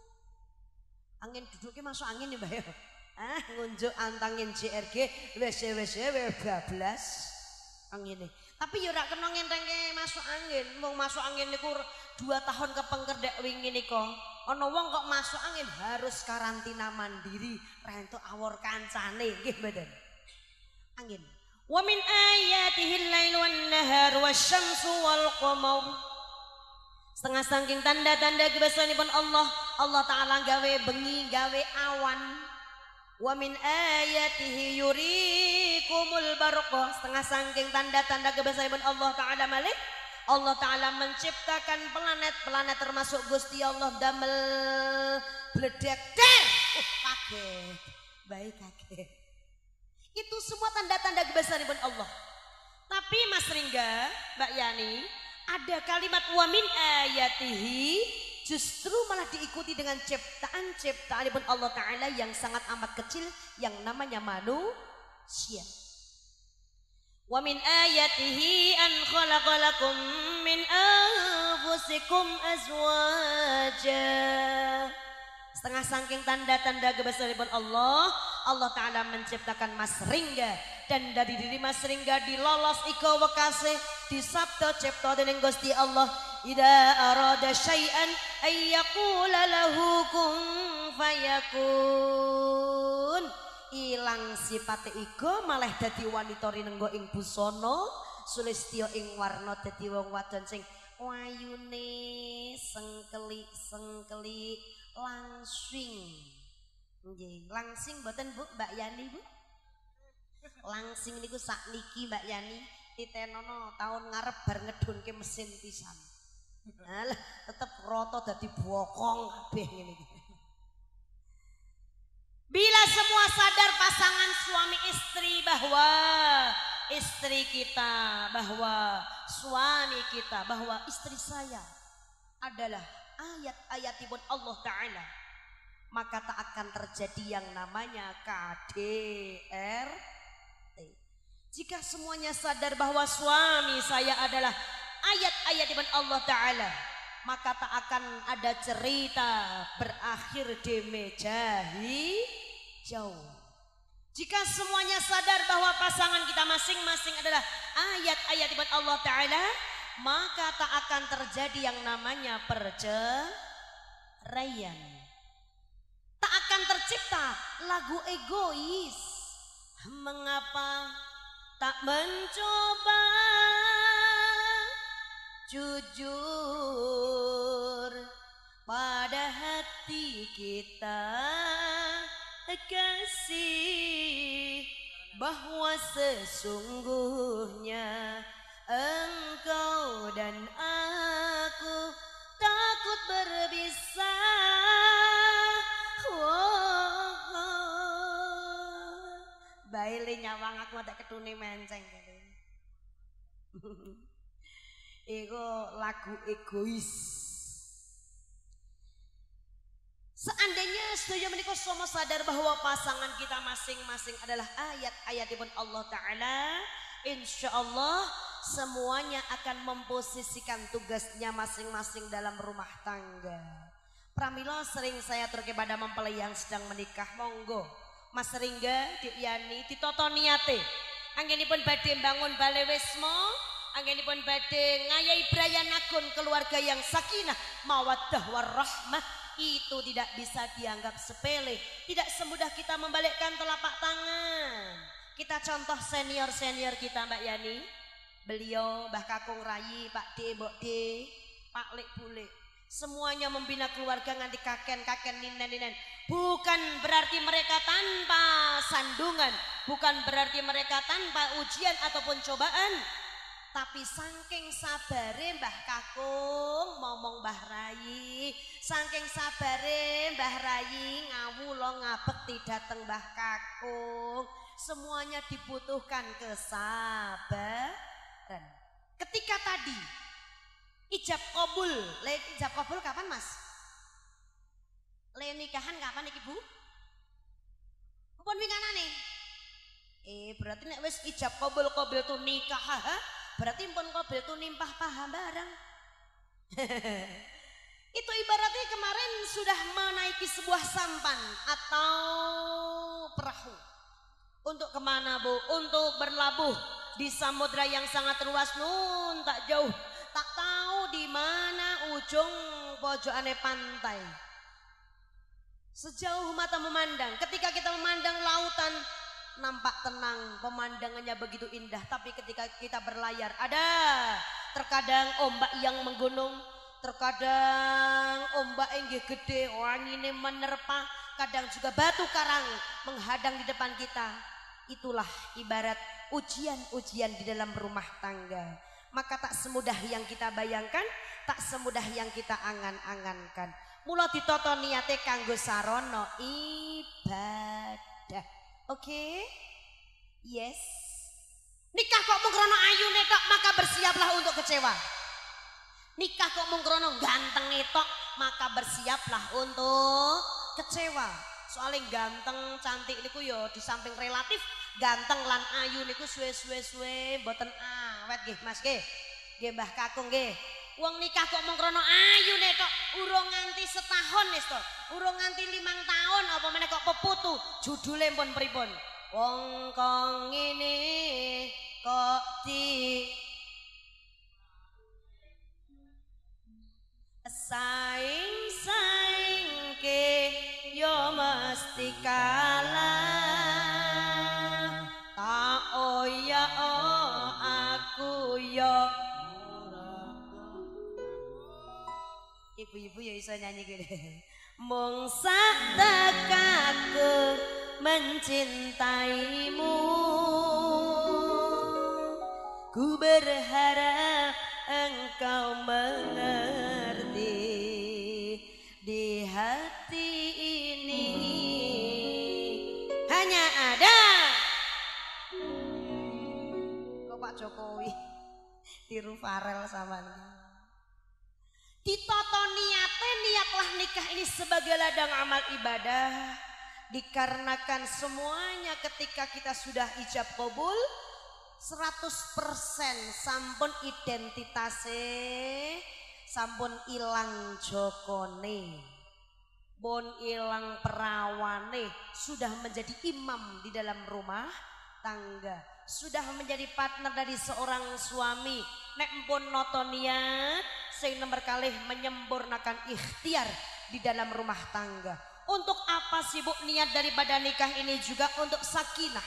F: Angin duduk ki masuk angin ya Mbak ya. Ngunjuk antangin JRG wis bablas. Angin. Tapi ya ora kena ngentengke masuk angin. Wong masuk angin niku 2 tahun kepengker dek wingi nika. Ana wong kok masuk angin harus karantina mandiri, rentuk awor kancane, nggih mboten. Angin. Wa min ayatihi al-lail wan nahar wasyamsu wal qamar. Setengah saking tanda-tanda kebesaranipun Allah. Allah Ta'ala gawe bengi, gawe awan. Wa min ayatihi yurikumul barqa. Setengah saking tanda-tanda kebesaran Allah Ta'ala malik. Allah Ta'ala menciptakan planet-planet termasuk Gusti Allah damel bledek der. Kaget. Baik kaget. Itu semua tanda-tanda kebesaran Allah. Tapi Mas Ringga, Mbak Yani, ada kalimat wa min ayatihi justru malah diikuti dengan ciptaan pun Allah Ta'ala yang sangat amat kecil yang namanya manusia. Wa min ayatihi an khalaqalakum min anfusikum azwaja. Setengah saking tanda-tanda kebesaran Allah, Allah Ta'ala menciptakan Mas Ringga. Dan dari diri Mas Ringga dilolos iko wekase disabda cipta dening Gusti Allah. Ida arada syai'an ayyaqula lahu kun fayakun. Ilang sifate iko malah dadi wanita rinenggo ing busana, sulistya ing warna dadi wong wadon sing wayune sengkeli langsing. Nggih, langsing mboten Bu, Mbak Yani Bu? Langsing niku sakniki Mbak Yani titenono tahun ngarep bar ngedunke mesin pisan. Alah, tetep roto dadi bokong kabeh ngene iki. Bila semua sadar pasangan suami istri bahwa istri kita, bahwa suami kita, bahwa istri saya adalah ayat-ayatipun Allah Ta'ala, maka tak akan terjadi yang namanya KDRT. Jika semuanya sadar bahwa suami saya adalah ayat-ayatipun Allah Ta'ala, maka tak akan ada cerita berakhir di meja hijau. Jika semuanya sadar bahwa pasangan kita masing-masing adalah ayat-ayatipun Allah Ta'ala, maka tak akan terjadi yang namanya perceraian. Tak akan tercipta lagu egois. Mengapa tak mencoba jujur pada hati kita, kasih bahwa sesungguhnya engkau dan aku takut berpisah. Baile nyawang aku ada ketune menceng. Iku lagu egois. Seandainya sedaya menika sama sadar bahwa pasangan kita masing-masing adalah ayat-ayatipun Allah Ta'ala, insya Allah semuanya akan memposisikan tugasnya masing-masing dalam rumah tangga. Pramila sering saya turke pada mempelai yang sedang menikah, monggo Mas Ringga, Dik Yani ditoto niate. Anggenipun badhe bangun Bale Wisma, anggenipun badhe ngayahi brayanaken keluarga yang sakinah, mawaddah warahmah. Itu tidak bisa dianggap sepele. Tidak semudah kita membalikkan telapak tangan. Kita contoh senior-senior kita Mbak Yani. beliau, Mbah Kakung Rayi, Pak D, Mbok D, Pak Lek Bule, semuanya membina keluarga nganti kaken ninen. Bukan berarti mereka tanpa sandungan, bukan berarti mereka tanpa ujian ataupun cobaan, tapi saking sabare Mbah Kakung ngomong Mbah Rayi, saking sabare Mbah Rayi ngawula ngabekti dateng Mbah Kakung, semuanya dibutuhkan kesabaran. Ketika tadi ijab kabul, ijab kabul kapan Mas? Le nikahan kapan iki Bu? Pun winganane? Berarti nek wis ijab kabul tu nikah, berarti pun kabul tu nimpah paham barang. Itu ibaratnya kemarin sudah menaiki sebuah sampan atau perahu. Untuk kemana Bu? Untuk berlabuh di samudra yang sangat luas nun tak jauh. Tak tahu di mana ujung pojokane pantai. Sejauh mata memandang, ketika kita memandang lautan nampak tenang, pemandangannya begitu indah. Tapi ketika kita berlayar, ada terkadang ombak yang menggunung, terkadang ombak yang gede, angin menerpa, kadang juga batu karang menghadang di depan kita. Itulah ibarat ujian-ujian di dalam rumah tangga. Maka tak semudah yang kita bayangkan, tak semudah yang kita angan-angankan. Mula ditata niate kanggo sarana ibadah. Oke? Yes. Nikah kok mung krana ayune tok, maka bersiaplah untuk kecewa. Nikah kok mung krana gantenge tok, maka bersiaplah untuk kecewa. Soalnya ganteng, cantik niku yo di samping relatif, ganteng lan ayu niku suwe-suwe mboten awet nggih Mas nggih. Nggih Mbah Kakung nggih. Wong nikah kok mung krana ayune tok, urung nganti setahun wis to. Urung nganti 5 tahun apa meneh kok peputu, judule pun pripun? Wong kok ngene kok di saing-saingke yo mesti kalah. Tak oya aku yo. Ibu-ibu ya iso nyanyi gini. Mung sak tekaku mencintaimu, ku berharap engkau mengerti. Di hati ini hanya ada kok Pak Jokowi tiru Farel sama ini. Ditata niate, niatlah nikah ini sebagai ladang amal ibadah. Dikarenakan semuanya ketika kita sudah ijab kabul 100% sampun identitase, sampun ilang jokone, pun ilang perawane, sudah menjadi imam di dalam rumah tangga, sudah menjadi partner dari seorang suami. Nek mpun noto niat sing nomor kalih menyempurnakan ikhtiar di dalam rumah tangga. Untuk apa sih Bu niat daripada nikah ini? Juga untuk sakinah,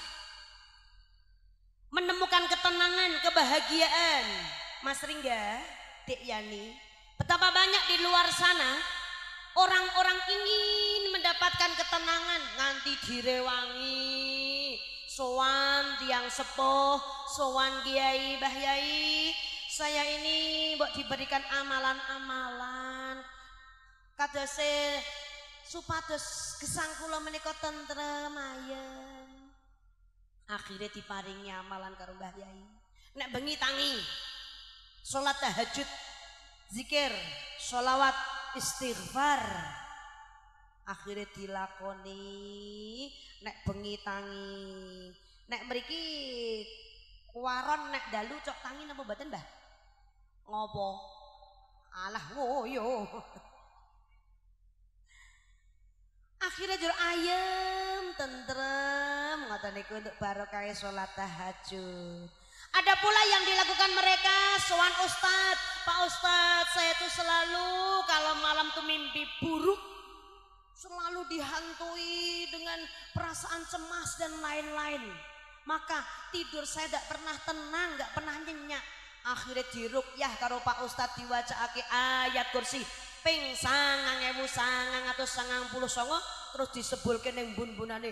F: menemukan ketenangan, kebahagiaan. Mas Ringga, Dek Yani, betapa banyak di luar sana orang-orang ingin mendapatkan ketenangan nganti direwangi, sowan tiang sepuh, sowan kiai, mbah yai, saya ini mbok diberikan amalan-amalan kadose supados gesang kula menika tentrem ayem. Akhirnya diparingi amalan karo mbah yai. Nek bengi tangi salat tahajud, zikir, sholawat, istighfar. Akhirnya dilakoni. Nek bengi tangi, nek mriki waron nek dalu cok tangi napa mboten Mbah? Ngopo? Alah ngoyo. Akhirnya jur ayem, tentrem, ngoten niku untuk barokah salat tahajud. Ada pula yang dilakukan mereka, sowan Ustadz, Pak Ustadz, saya tuh selalu kalau malam tuh mimpi buruk, selalu dihantui dengan perasaan cemas dan lain-lain. Maka tidur saya tidak pernah tenang, nggak pernah nyenyak. Akhirnya diruqyah karo Pak Ustadz diwacaake ayat kursi ping 9999 terus disebulke ning bun-bunane.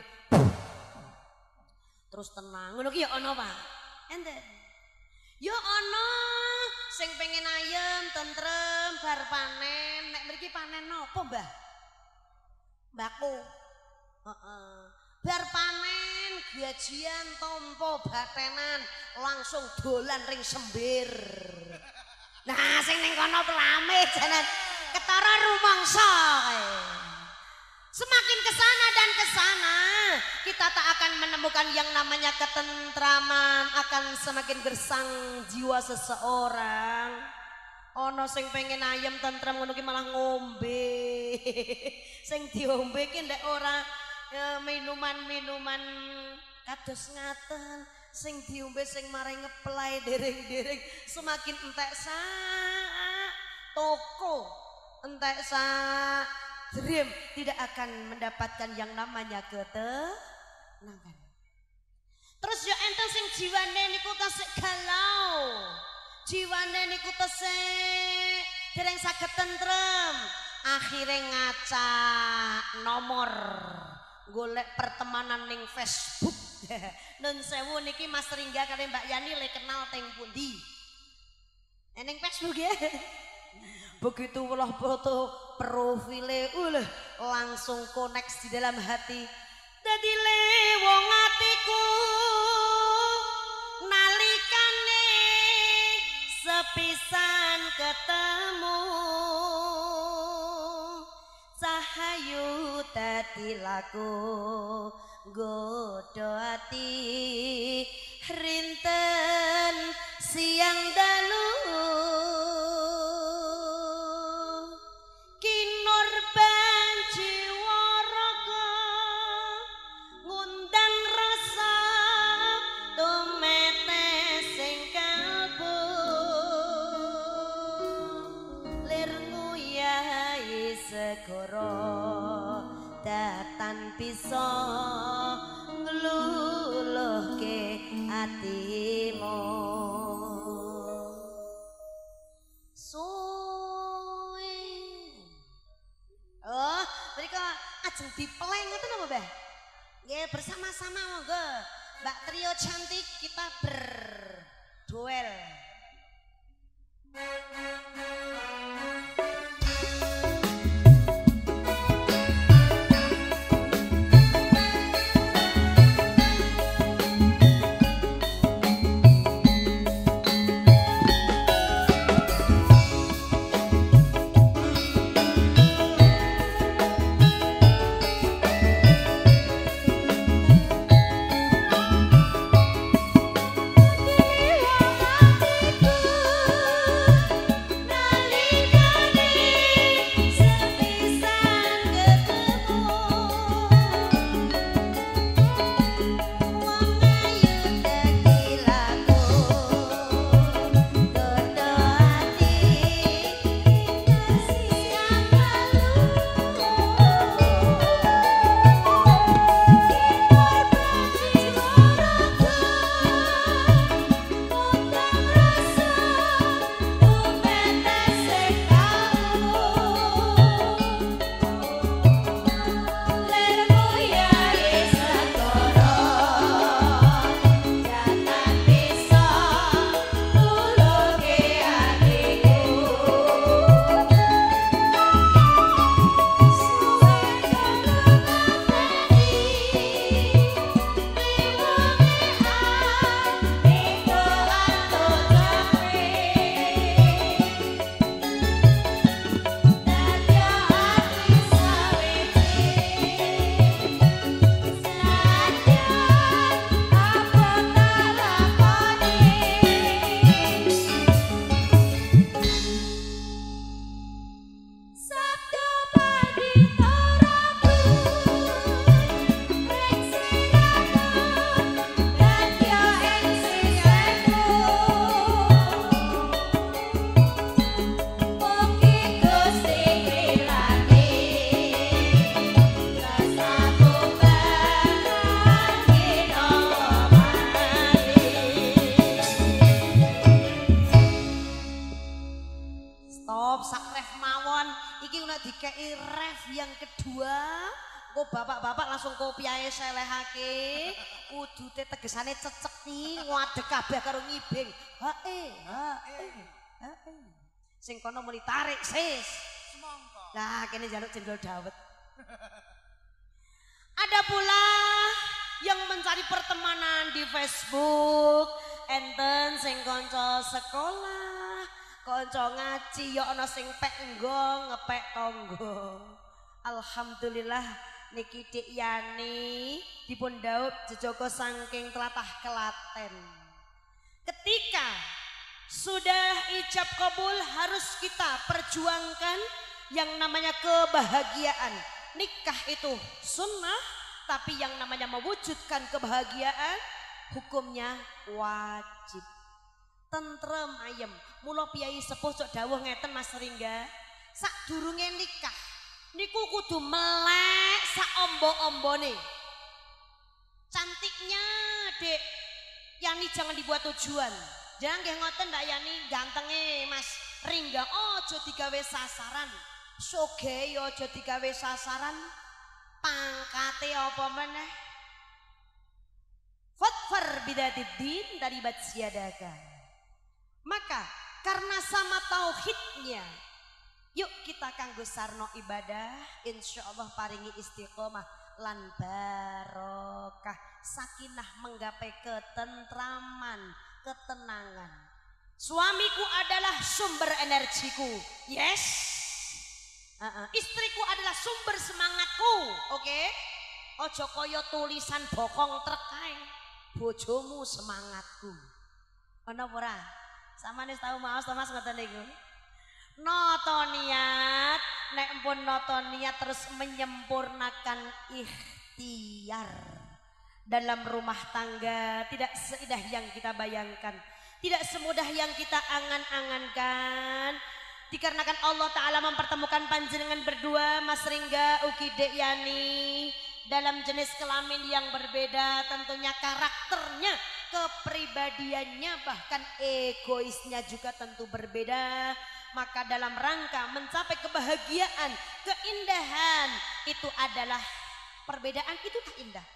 F: Terus tenang. Ngono ki ya ana, Pak. Enten. Ya ana sing pengen ayem, tentrem, bar panen. Nek mriki panen napa, Mbah? Mbako. Heeh. Bar panen, gajian, tompo, batenan, langsung dolan ring sembir. Nah, sing ning kono pelame jalan ketara rumangsa kae. Semakin kesana dan kesana, kita tak akan menemukan yang namanya ketentraman, akan semakin gersang jiwa seseorang. Ono sing pengen ayam tentrem ngono ki malah ngombe. Sing diombe ki ndek ora minuman-minuman kados ngaten. Sing diombe sing marai ngeplay dereng-dereng semakin entek sak toko, entek sak dream tidak akan mendapatkan yang namanya ketenangan. Terus ya enten sing jiwane niku tasik galau. Jiwane niku tasik dereng saged tentrem. Akhire ngacak nomor golek pertemanan ning Facebook. Nun sewu niki Mas Ringga kali Mbak Yani le kenal teng pundi? Ning Facebook ya. Begitu ulah foto profile langsung connect di dalam hati. Dadi le wong atiku nalikane sepisan ketemu cahayu dadi laku godho ati rinten siang dalu kinur jiwa raga ngundang rasa tumete sing kalbu lir nguyahi segara datan bisa ngluluhke atimu suwe. Oh, mereka ajeng dipleng ngoten apa, Mbah? Nggih, bersama-sama monggo. Mbak Trio cantik kita berduel.
B: Nah
F: Kok bapak-bapak langsung kopi ae selehake. Kudute tegesane cecek nih ngadeg kabeh karo ngibing. Hae. Sing kono muni tarik sis.
B: Semongko.
F: Nah, kene jaluk cendol dawet. Ada pula yang mencari pertemanan di Facebook, enten sing kanca sekolah, kanca ngaji ya ana sing pek enggo ngepek tangga. Alhamdulillah niki Dik Yani dipun dhaup jejaka saking tlatah Klaten. Ketika sudah ijab kabul harus kita perjuangkan yang namanya kebahagiaan. Nikah itu sunnah, tapi yang namanya mewujudkan kebahagiaan hukumnya wajib. Tentrem ayem. Mula piyai sepuh cok dawuh ngeten Mas Ringga, sadurunge nikah niku kudu melek sak ombo-ombone. Cantiknya Dek Yani jangan dibuat tujuan. Jangan nggih ngoten Mbak Yani, gantenge Mas Ringga ojo digawe sasaran. Soge yo aja digawe sasaran, pangkate apa meneh. Fatfar bidatiddin dari batsiadaka. Maka karena sama tauhidnya, yuk kita kanggo sarno ibadah, insyaallah paringi istiqomah lan barokah, sakinah menggapai ketentraman, ketenangan. Suamiku adalah sumber energiku. Yes. Istriku adalah sumber semangatku, oke? Ojo koyo tulisan bokong terkae, bojomu semangatku. Ana ora? Samane tahu maos to Mas ngoten niku. Noto niat, nek empun noto niat terus menyempurnakan ikhtiar dalam rumah tangga tidak seindah yang kita bayangkan, tidak semudah yang kita angan-angankan. Dikarenakan Allah Ta'ala mempertemukan panjenengan berdua Mas Ringga ugi Dek Yani dalam jenis kelamin yang berbeda, tentunya karakternya, kepribadiannya, bahkan egoisnya juga tentu berbeda. Maka dalam rangka mencapai kebahagiaan, keindahan, itu adalah perbedaan, itu tak indah.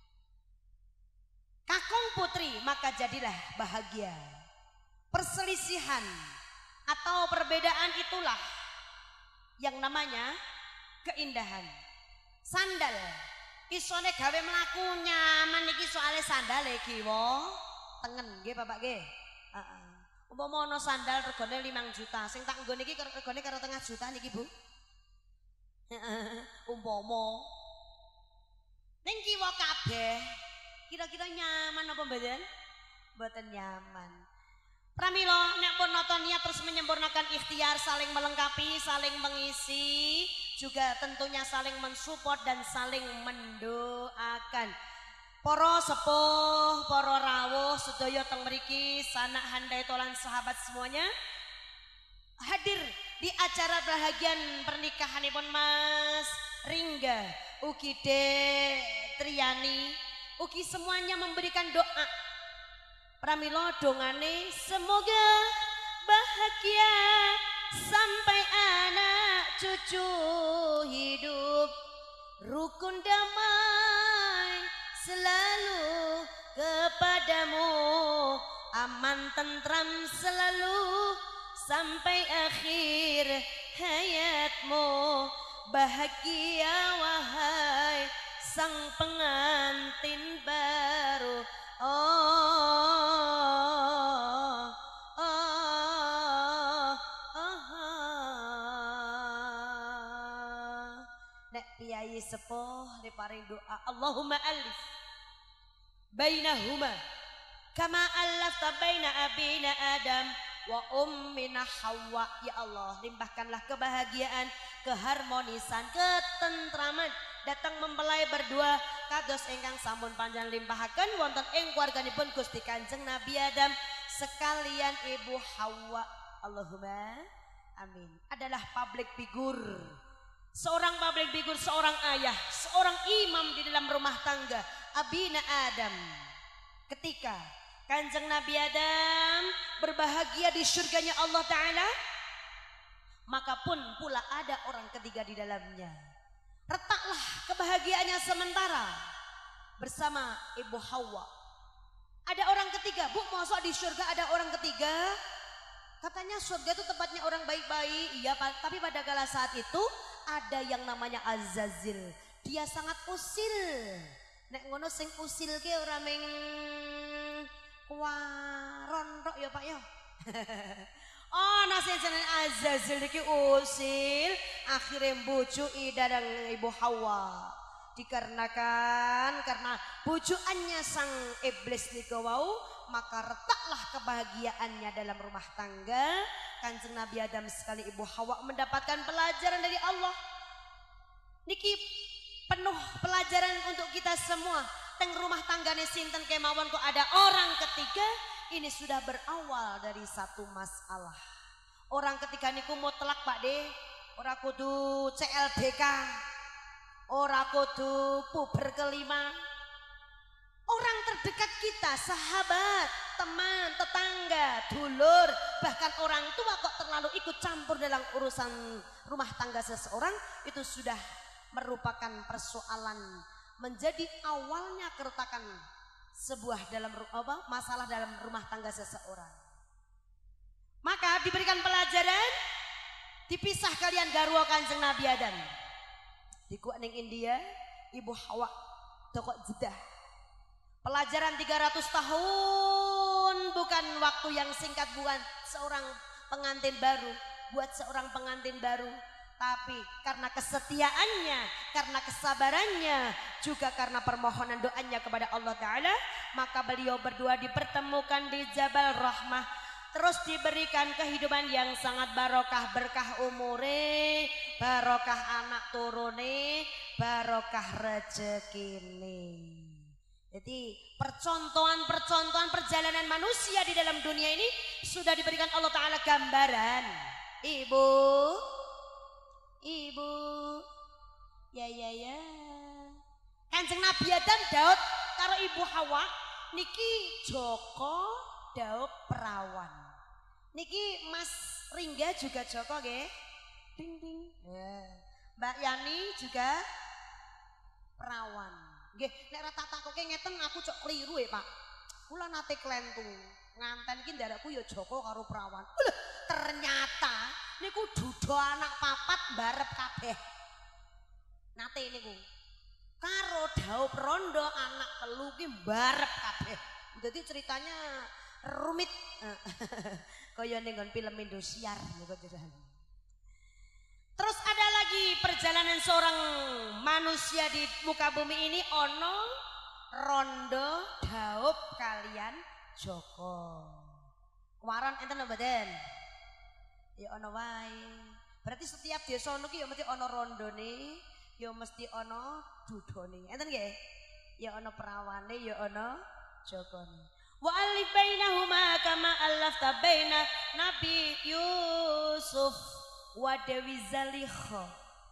F: Kakung putri, maka jadilah bahagia. Perselisihan atau perbedaan itulah yang namanya keindahan. Sandal isone gawe mlaku nyaman iki soalé sandale kiwa tengen nggih Bapak nggih. Heeh. Umpama ana sandal regane 5 juta, sing tak nggone iki regane karo 0,5 juta niki Bu. Heeh, umpama ning kiwa kabeh kira-kira nyaman apa mboten? Mboten nyaman. Pramila nek pun nata niat terus menyempurnakan ikhtiar, saling melengkapi, saling mengisi, juga tentunya saling mensupport dan saling mendoakan. Para sepuh, para rawuh sedaya teng mriki, sanak handai tolan sahabat semuanya hadir di acara bahagian pernikahanipun Mas Ringga, ugi Dek Triani, ugi semuanya memberikan doa. Pramila dongane semoga bahagia sampai anak cucu hidup rukun damai selalu kepadamu, aman tentram selalu sampai akhir hayatmu, bahagia wahai sang pengantin baru. Nek piyai sepuh diparing doa, Allahumma alif bainahuma kama allafta baina abina Adam wa ummina Hawa. Ya Allah, limpahkanlah kebahagiaan, keharmonisan, ketentraman datang mempelai berdua kados ingkang sampun panjang limpahaken wonten ing keluarganipun Gusti Kanjeng Nabi Adam sekalian Ibu Hawa. Allahumma amin. Adalah public figure, seorang public figure, seorang ayah, seorang imam di dalam rumah tangga Abina Adam. Ketika Kanjeng Nabi Adam berbahagia di surganya Allah Ta'ala, maka pun pula ada orang ketiga di dalamnya. retaklah kebahagiaannya sementara bersama Ibu Hawa. Ada orang ketiga, Bu, masuk di surga ada orang ketiga? Katanya surga itu tempatnya orang baik-baik. Iya, tapi pada kala saat itu ada yang namanya Azazil. Dia sangat usil. Nek ngono sing usil ke ora ming rontok ya Pak ya. Oh, nasi jeneng Azazil iki usil, akhirnya mbujuki darang Ibu Hawa. Dikarenakan karena bujukannya sang iblis niku wau, maka retaklah kebahagiaannya dalam rumah tangga. Kanjeng Nabi Adam sekali Ibu Hawa mendapatkan pelajaran dari Allah. Niki penuh pelajaran untuk kita semua. Teng rumah tanggane sinten kemawon kok ada orang ketiga, ini sudah berawal dari satu masalah. Orang ketiga niku mutlak Pak De, ora kudu CLBK. Ora kudu puber kelima. Orang terdekat kita, sahabat, teman, tetangga, dulur, bahkan orang tua kok terlalu ikut campur dalam urusan rumah tangga seseorang, itu sudah merupakan persoalan, menjadi awalnya keretakan sebuah dalam masalah dalam rumah tangga seseorang. Maka diberikan pelajaran, dipisah kalian garwa Kanjeng Nabi Adam. Di Kuaning India, Ibu Hawa tokok jedah. Pelajaran 300 tahun bukan waktu yang singkat, bukan seorang pengantin baru, buat seorang pengantin baru. Tapi karena kesetiaannya, karena kesabarannya, juga karena permohonan doanya kepada Allah Ta'ala, maka beliau berdua dipertemukan di Jabal Rahmah. Terus diberikan kehidupan yang sangat barokah, berkah umure, barokah anak turune, barokah rezekine. Jadi percontohan perjalanan manusia di dalam dunia ini sudah diberikan Allah Ta'ala gambaran. Ibu, ya. Kanjeng Nabi Adam Daud karo Ibu Hawa niki Joko Daud perawan. Niki Mas Ringga juga Joko nggih. Ding ding. Mbak Yani juga perawan. Nggih, nek ora tak takoke ngeten aku cok kliru ya, Pak. Kula nate klentung. Nganten iki ndarakku ya Joko karo perawan. Ternyata niku duda anak papat barep kabeh. Nate niku. Karo Daud Rondo anak telu ki barep kabeh. Jadi ceritanya rumit kaya ning film Indosiar gitu. Terus ada lagi perjalanan seorang manusia di muka bumi ini, ono Rondo Daud kalian Joko. Waran enten mboten? Ya ono wae. Berarti setiap desa ono ki ya mesti ono rondone, ya mesti ono dudone. Enten nggih? Ya ono perawane, ya ono Jokone. Wa alif bainahuma kama alafta baina Nabi Yusuf wa Dewi Zalikha.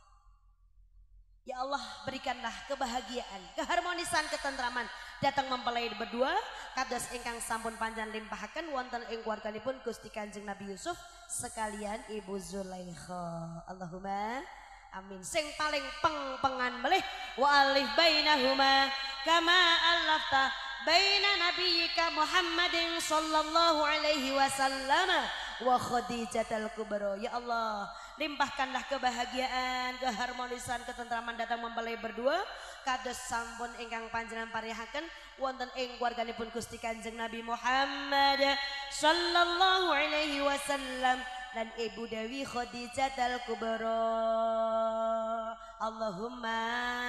F: Ya Allah, berikanlah kebahagiaan, keharmonisan, ketentraman datang mempelai berdua kados ingkang sampun panjang limpahaken wonten ing keluarganipun Gusti Kanjeng Nabi Yusuf sekalian Ibu Zulaikha. Allahumma amin. Sing paling pengan melih wa alif bainahuma kama alafta baina nabiyyika Muhammadin sallallahu alaihi wasallam wa Khadijatul Kubra. Ya Allah, limpahkanlah kebahagiaan, keharmonisan, ketentraman datang mempelai berdua kados sampun ingkang panjenengan parihaken wonten ing keluarganipun Gusti Kanjeng Nabi Muhammad sallallahu alaihi wasallam dan Ibu Dewi Khadijatul Kubra. Allahumma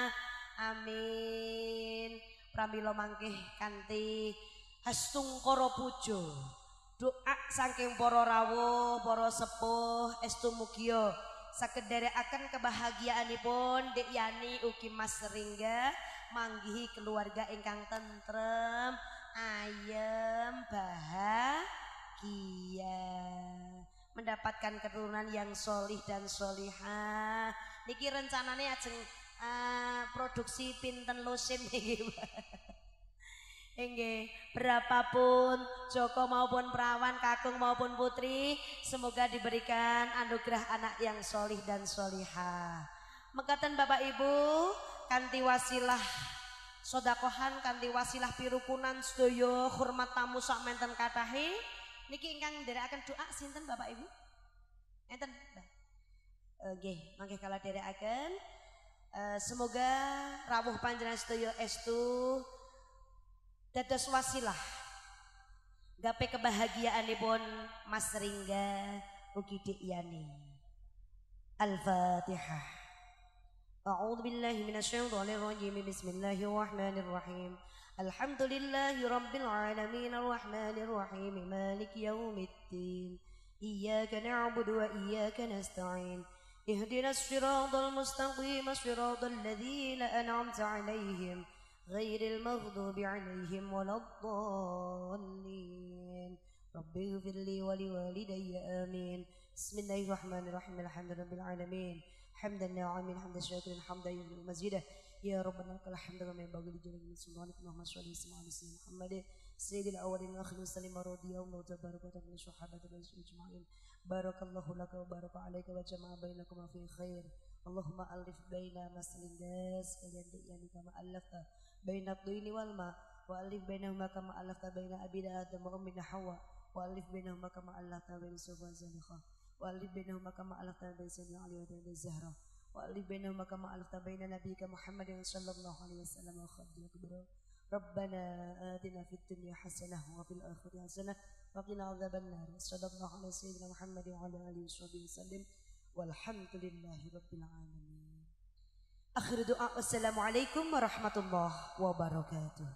F: amin. Pramila mangkih kanthi hastungkara puja doa saking para rawuh, para sepuh estu mugia saged nderekaken kebahagiaanipun Dek Yani ugi Mas Ringga manggihi keluarga ingkang tentrem, ayem, bahagia, mendapatkan keturunan yang solih dan solihah. Niki rencanane ajeng produksi pinten lusin niki. Nggih, berapapun Joko maupun perawan, kakung maupun putri, semoga diberikan anugerah anak yang solih dan solihah. Mekaten Bapak Ibu kanthi wasilah sodakohan kanthi wasilah pirukunan sedaya hormat tamu sak menten katahe niki ingkang nderekaken doa sinten Bapak Ibu? Enten. Nggih, mangke kala nderekaken semoga rawuh panjenengan sedaya estu dados wasilah gape kebahagiaanipun Mas Ringga ugi Dik Yani. Al-Fatihah. أعوذ بالله من الشيطان الرجيم بسم الله الرحمن الرحيم الحمد لله رب العالمين الرحمن الرحيم مالك يوم الدين إياك نعبد وإياك نستعين اهدنا الصراط المستقيم صراط الذين أنعمت عليهم غير المغضوب عليهم ولا الضالين رب اغفر لي ولوالدي آمين بسم الله الرحمن الرحيم الحمد لله رب العالمين حمدا ناعمين حمدا شاكرا حمدا يغني مزيدا يا ربنا لك الحمد كما ينبغي لجلال من سلطانك اللهم صل وسلم على سيدنا محمد سيد الاولين والاخرين وسلم رضي الله تبارك وتعالى من الصحابه اجمعين بارك الله لك وبارك عليك وجمع بينكما في خير اللهم الف بين مسل الناس يعني كما الفت بين الطين والماء والف بينهما كما الفت بين ابي ادم وامنا حواء والف بينهما كما الفت بين سوفا زلخا وألف بينهما كما ألفت بين سيدنا علي وبين الزهراء وألف بينهما كما ألفت بين نبيك محمد صلى الله عليه وسلم وخدمك ربنا آتنا في الدنيا حسنة وفي الآخرة حسنة وقنا عذاب النار صلى الله على سيدنا محمد وعلى آله وصحبه وسلم والحمد لله رب العالمين. آخر دعاء السلام عليكم ورحمة الله وبركاته.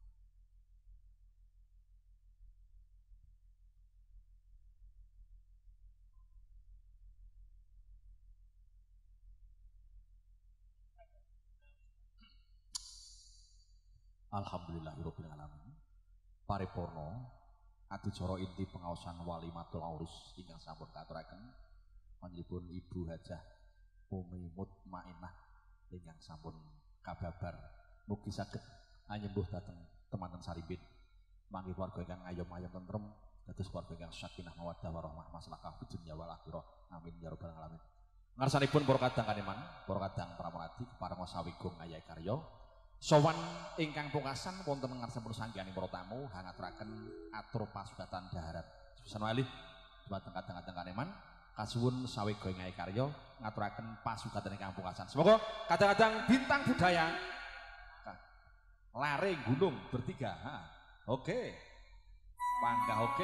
G: Alhamdulillahirabbil alamin. Paripurna adicara inti pengaosan walimatul aurus ingkang sampun katuraken panjenenganipun Ibu Hajah Umi Mutmainah ingkang sampun kababar mugi saged anyembuh dhateng temanten sarimbit mangke warga ingkang ayom-ayom tentrem dados warga ingkang sakinah mawaddah warahmah maslahah fid dunya wal akhirah amin ya rabbal alamin. Ngarsanipun para kadang kaneman para kadang pramoradi keparenga sawigung ayahe karya sowan ingkang pungkasan wonten ngarsanipun sanggihaning para tamu hangaturaken atur pasugatan daharat. Sepisan malih dhumateng kadang-kadang kaneman kasuwun sawega ngayahi karya ngaturaken pasugatan ingkang pungkasan. Semoga kadang-kadang bintang budaya lare gunung bertiga. Oke. Panggah oke.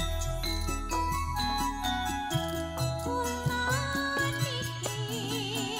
B: Kulon iki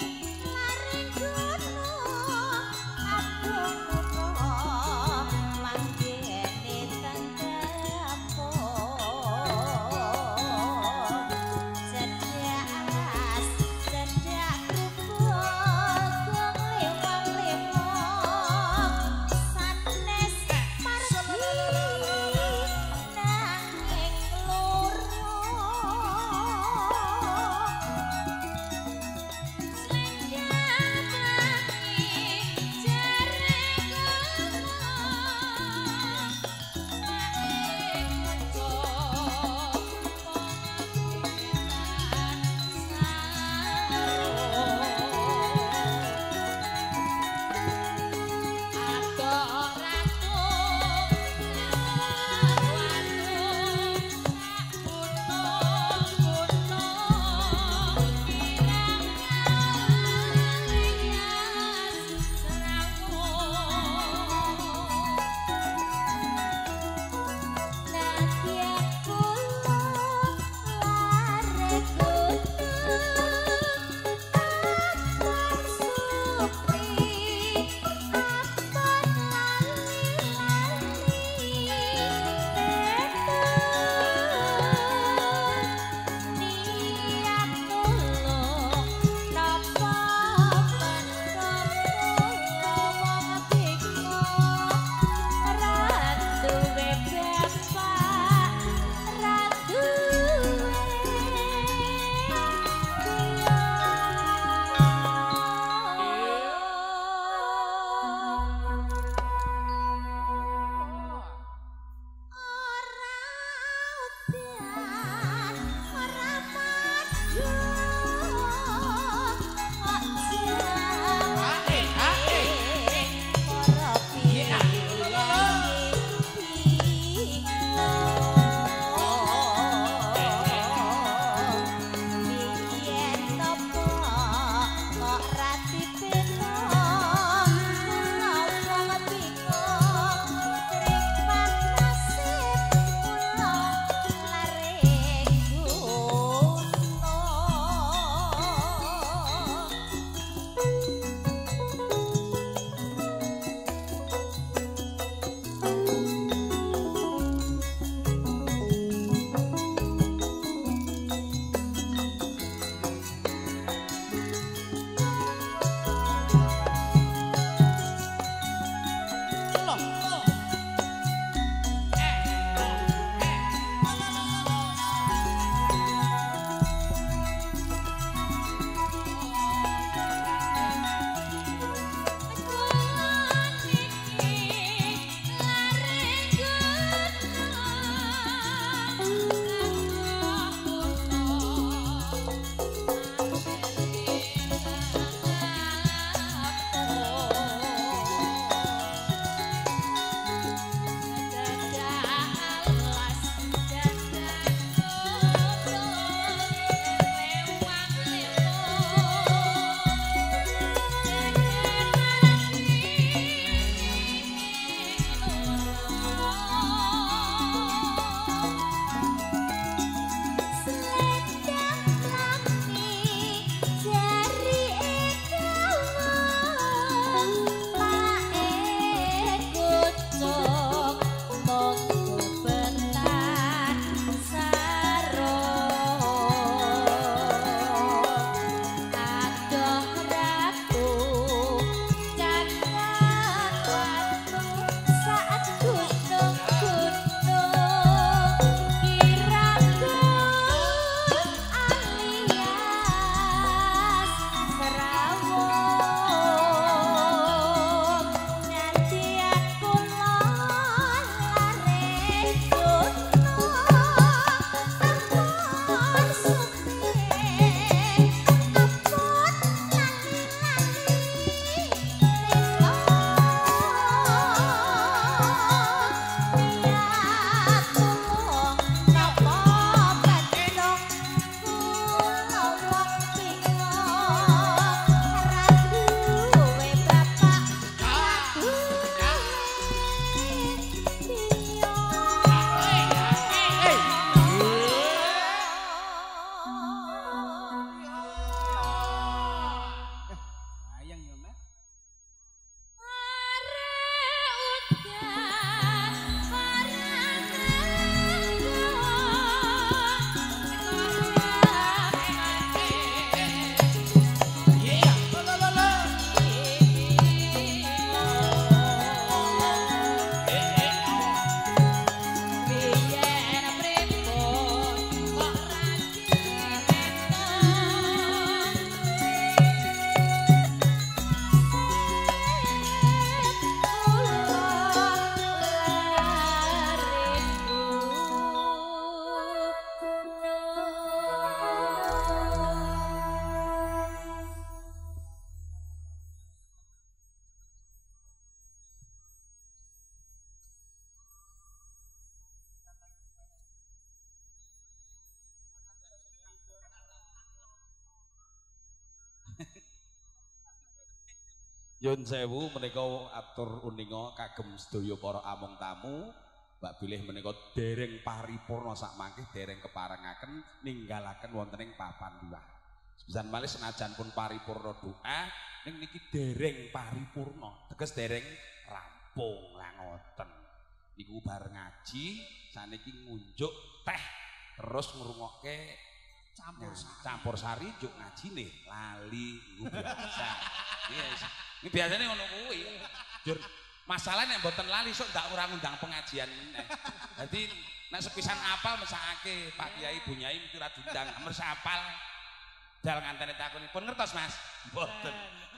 A: Yun sewu menika atur uninga kagem sedaya para among tamu. Mbak bilih menika dereng paripurna sak mangke dereng keparengaken ninggalaken wonten ing papan liwah. Sepisan malih senajan pun paripurna doa ning niki dereng paripurna, teges dereng rampung lah ngoten. Niku bar ngaji saniki ngunjuk teh terus ngrungokke campur sari juk ngajine lali niku biasa. Yes. Ini biasanya ngono kuwi. Jur masalahnya mboten lali sok ndak ora ngundang pengajian meneh. Dadi nek sepisan apal mesakake Pak Kiai Bu Nyai mesti ora diundang. Amer apal dal nganteni takoni pun ngertos Mas? Mboten.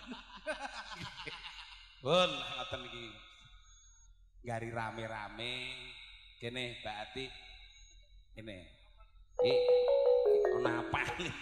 A: Pun ngoten iki. Gari rame-rame kene Mbak Ati. Kene. Iki ono apa iki?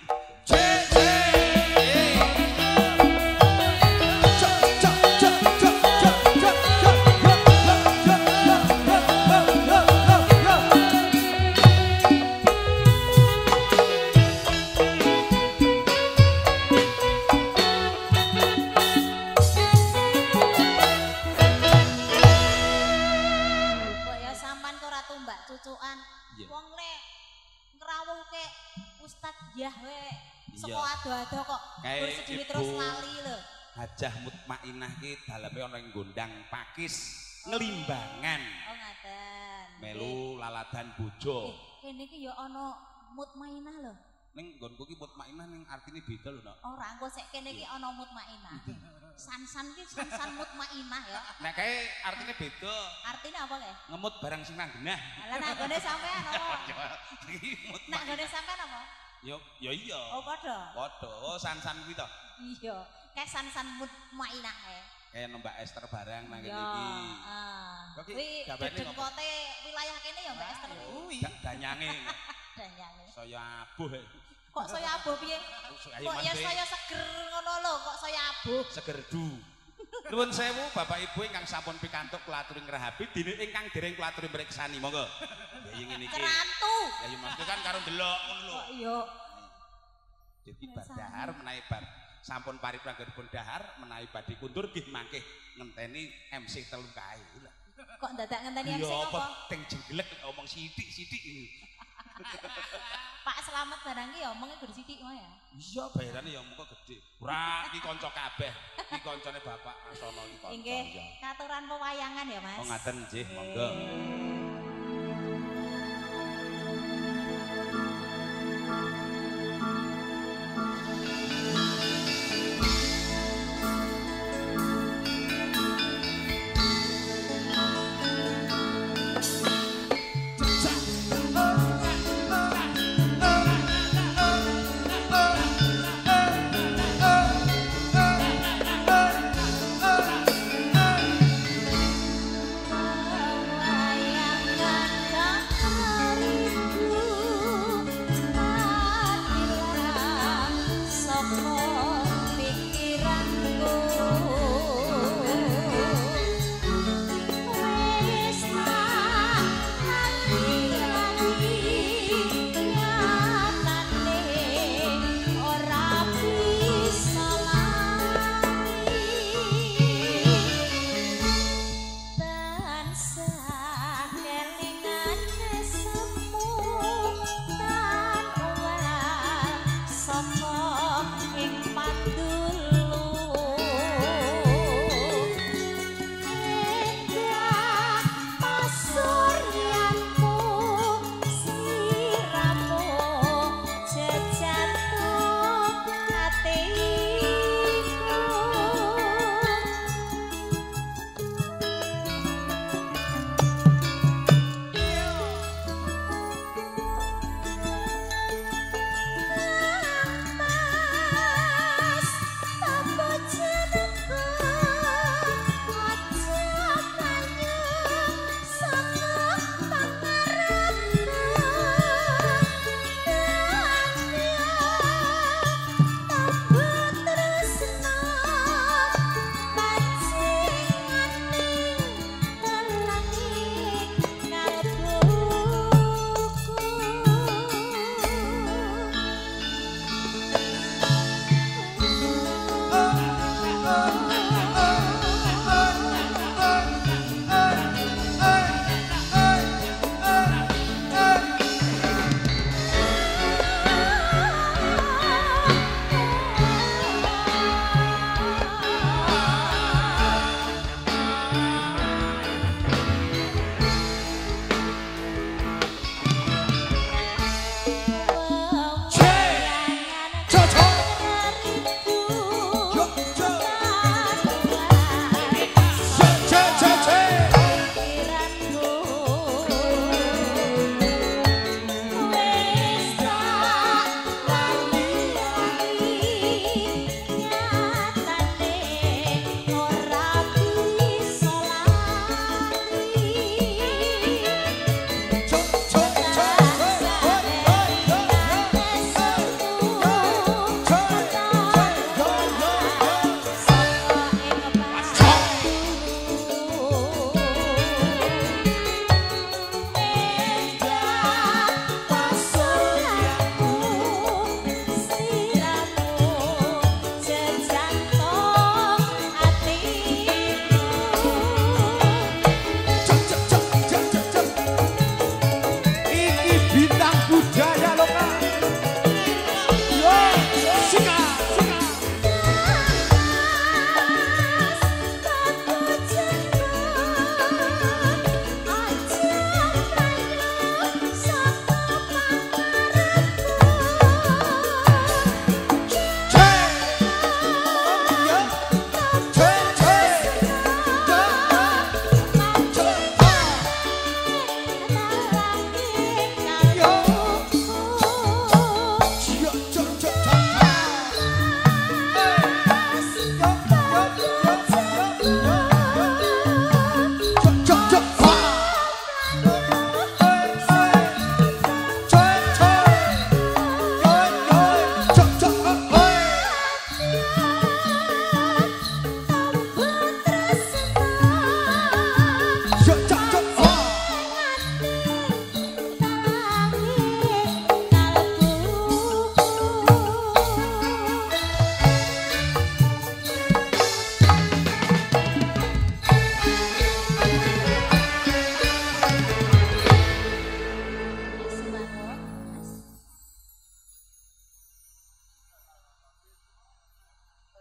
B: Wong le ngrawuhke Ustadz Yah we saka ado-ado kok bersedhi terus lali lho.
A: Hajah Mutmainah ki daleme ana ing Gondang Pakis Ngelimbangan.
B: Oh ngaten.
A: Melu laladan bojo.
B: Kene iki ya ana Mutmainah lho.
A: Ning nggonku ki Mutmainah ning artine beda lho, Nok.
B: Ora, engko sik kene iki ana Mutmainah. San-san ki san-san Mutmainah ya.
A: Nek kae artine beda.
B: Artine apa kae?
A: Ngemut barang sing nang genah.
B: Lah nang gone sampean apa?
A: Nang
B: Nang gone sampean apa?
A: Yo iya.
B: Oh padha.
A: Padha. Oh san-san kuwi to.
B: Iya, kae san-san Mutmainah kae.
A: Kayak Mbak Esther barang nang kene iki.
B: Kuwi dedengkote wilayah kene ya Mbak Esther kuwi.
A: Danyange.
B: Danyange.
A: Saya abuh.
B: Kok saya abuh piye? Kok ya saya seger ngono lho, kok saya abuh.
A: Segerdu. Nuwun sewu Bapak Ibu ingkang sampun pikantuk kulaturi ngerahapi dene ingkang dereng kulaturi mriksani monggo. Ya ngene iki.
B: Kerantu.
A: Ya yo Mas kan karo ndelok ngono lho.
B: Kok iya.
A: Jadi bar dahar menawi bar sampun paripurna dahar menawi badhe kundur nggih mangke ngenteni MC 3 kae lho.
B: Kok dadak ngenteni MC
A: apa?
B: apa?
A: Penting jenggelek omong sithik-sithik ini.
B: Pak Slamet barang ki ya omongnya gede sithik wae ya.
A: Iya, bayarane ya muka gede. Ora iki kanca kabeh. Iki kancane Bapak Asono iki kanca.
B: Nggih, katuran pewayangan ya, Mas.
A: Oh ngaten nggih, monggo.
B: Wayang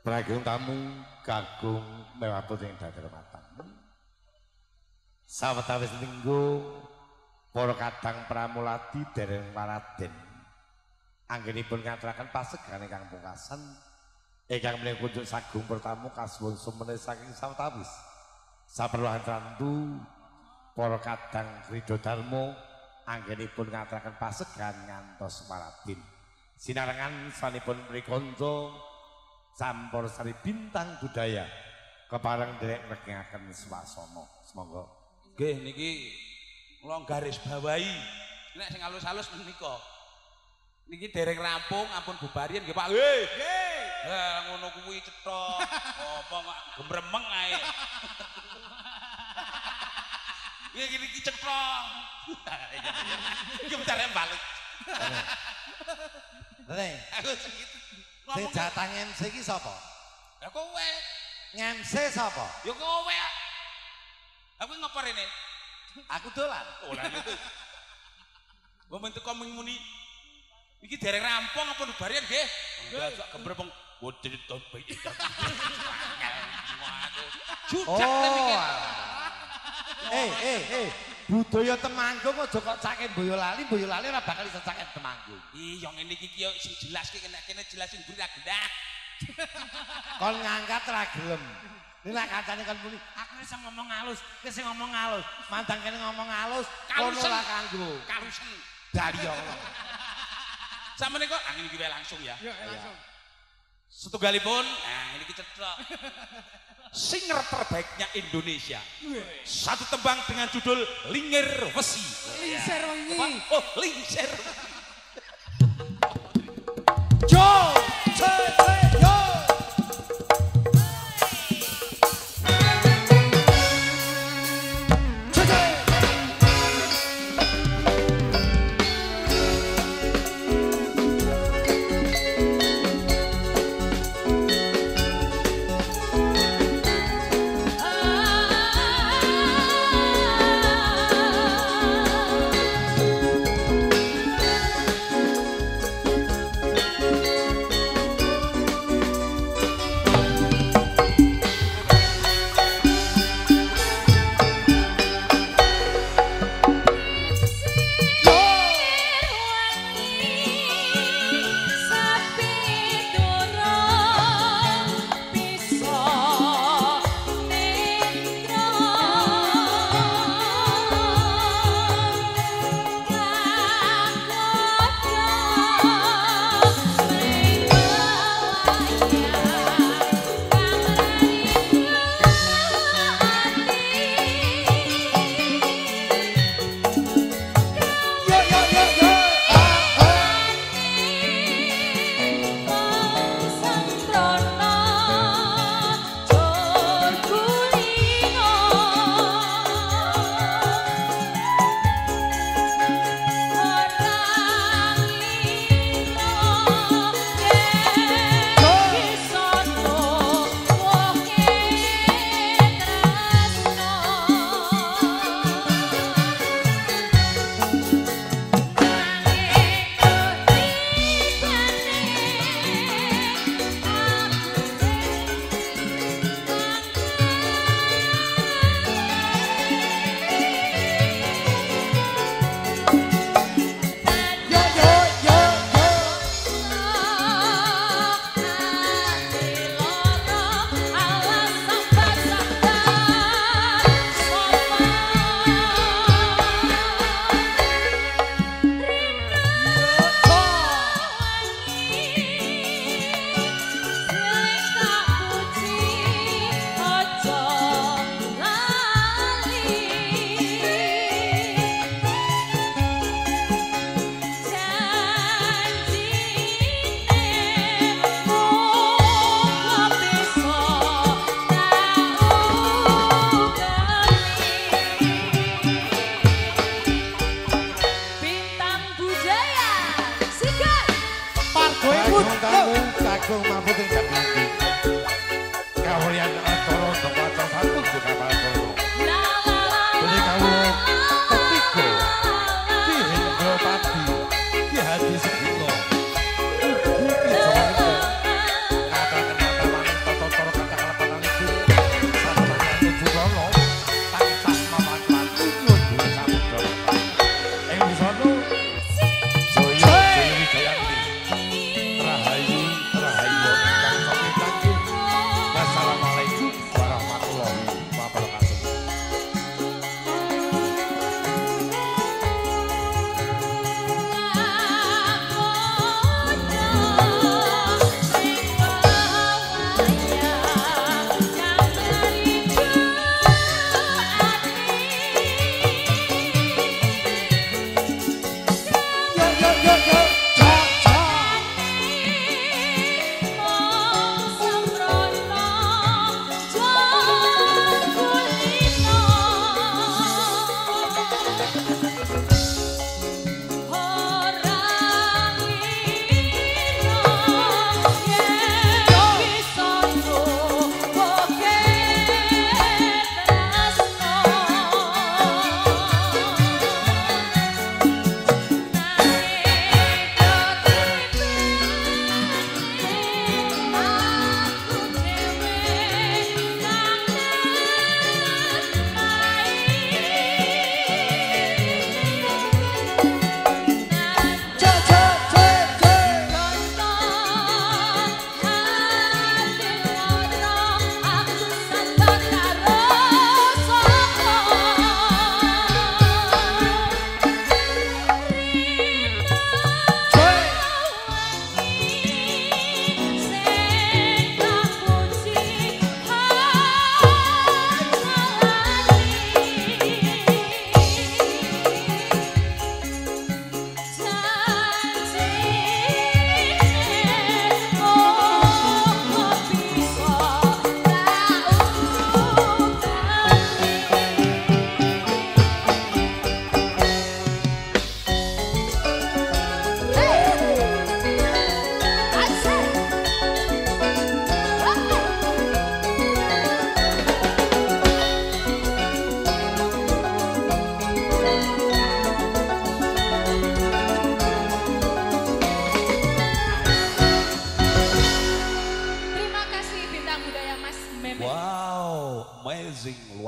H: Pragung tamu kagung mewaput yang dadar matang. Sawetawis linggo para kadang pramulati dereng waraden. Anggenipun ngaturaken pasegan ingkang pungkasan ingkang menika kunjuk sagung pertamu kasuwun sumene saking sawetawis. Saperluan rantu para kadang Ridho Darmo anggenipun ngaturaken pasegan ngantos waraden. Sinarengan sanipun mrikanca campur sari bintang budaya kepareng derek ngregengaken swasana. Semonggo.
A: Nggih niki kula garis bawahi nek sing halus-halus menika. Niki dereng rampung ampun bubarien nggih Pak. Nggih. Lah ngono kuwi cetok. Apa kok gemremeng ae. Nggih niki cetok. Iki bentar balik.
H: Rene.
A: Aku segitu.
H: Sing jatah MC iki sapa?
A: Lah kowe.
H: MC sapa?
A: Ya kowe. Aku ngopo rene?
H: Aku dolan.
A: Oh lah itu. Mbok mentu muni. Iki dereng rampung apa barian nggih? Enggak gembrepeng. Wodhe tobe. Judak ten iki.
H: Budaya Temanggung aja kok cake Boyolali ora bakal iso cake Temanggung.
A: Iya ngene iki ki sing jelas ki kene jelas sing mburi ra gendah.
H: Kon ngangkat ra gelem. Ini lah kancane kon muni, aku iso ngomong halus, kowe sing ngomong halus. Mandang kene ngomong halus, kono lah kanggo.
A: Kalusen.
H: Dali Allah.
A: Sampeyan kok angin iki wae langsung ya.
E: Yuk, langsung.
A: Setunggalipun, nah ini kita cetok. Singer terbaiknya Indonesia. Satu tembang dengan judul Linger Wesi.
E: Lingser ini.
A: Oh, Lingser.
H: Jo, yo. Kagum mampu tingkat tinggi. Kawalian antara tempatan satu ke kapal toro. Beli kawu ketiga. Di Hendro Pati. Di hati segino. Ugi di Jawa Kata-kata wanita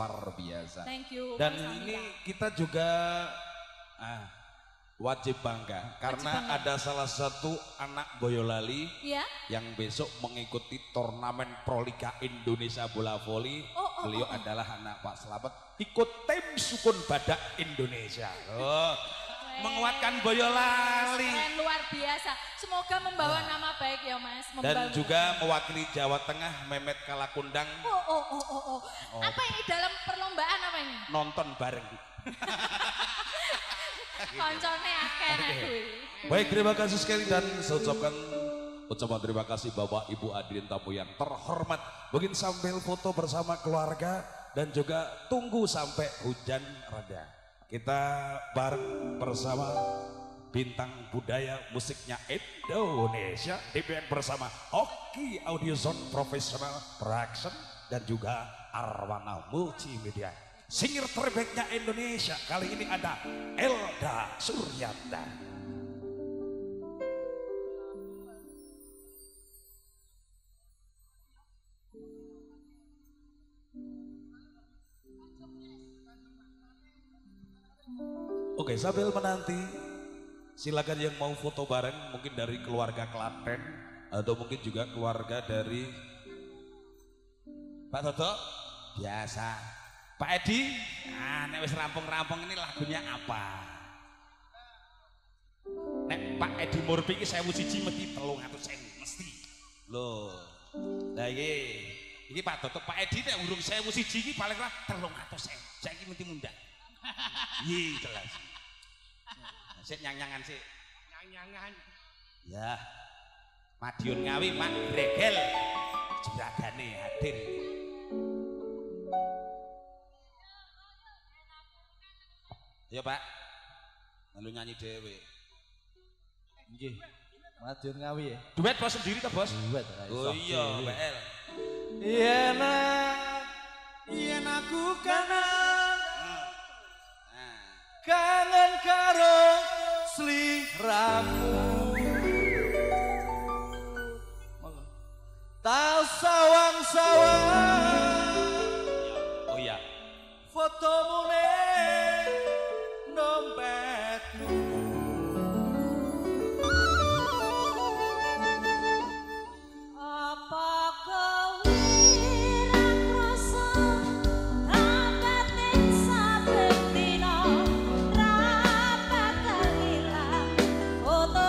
G: luar biasa.
B: Thank you.
A: Dan ini kita juga wajib bangga karena ada salah satu anak Boyolali
B: ya?
A: yang besok mengikuti turnamen Proliga Indonesia Bola Voli. Beliau adalah anak Pak Slamet, ikut tim Sukun Badak Indonesia. Menguatkan Boyolali.
B: Keren, luar biasa. Semoga membawa nama baik ya Mas.
A: Dan juga mewakili Jawa Tengah Memet Kalakundang.
B: Apa ini dalam perlombaan apa ini?
A: Nonton bareng.
B: Koncone akeh kuwi.
G: Baik, terima kasih sekali dan saya ucapkan ucapan terima kasih Bapak Ibu hadirin tamu yang terhormat. Mungkin sambil foto bersama keluarga dan juga tunggu sampai hujan reda. Kita bareng bersama bintang budaya musiknya Indonesia DPN bersama Hoki Audio Zone Professional Production dan juga Arwana Multimedia. Singer terbaiknya Indonesia kali ini ada Elda Suryanda. Oke, sambil menanti silakan yang mau foto bareng mungkin dari keluarga Klaten atau mungkin juga keluarga dari Pak Toto biasa. Pak Edi, nek wis rampung-rampung ini lagunya apa? Nek Pak Edi Murpi iki 1000 siji mesti 300.000 mesti. Loh. Lah iki Pak Toto, Pak Edi nek urung 1000 siji iki paling ora 300.000. Saiki mesti mundak. Iya jelas. Sik nyang-nyangan sik. Nyang-nyangan. Ya. Madiun Ngawi Pak Gregel. Juragane hadir. Ya Pak, lalu nyanyi dewe. Nggih, Madiun Ngawi ya. Duet bos sendiri ta bos? Duet. Oh iya, PL.
I: Yen aku kangen karo sliramu. Tau sawang-sawang.
A: Oh iya.
I: Fotomu dompetku.
B: Apa kau wirang rasa tambah ning saben dina rapat ilang foto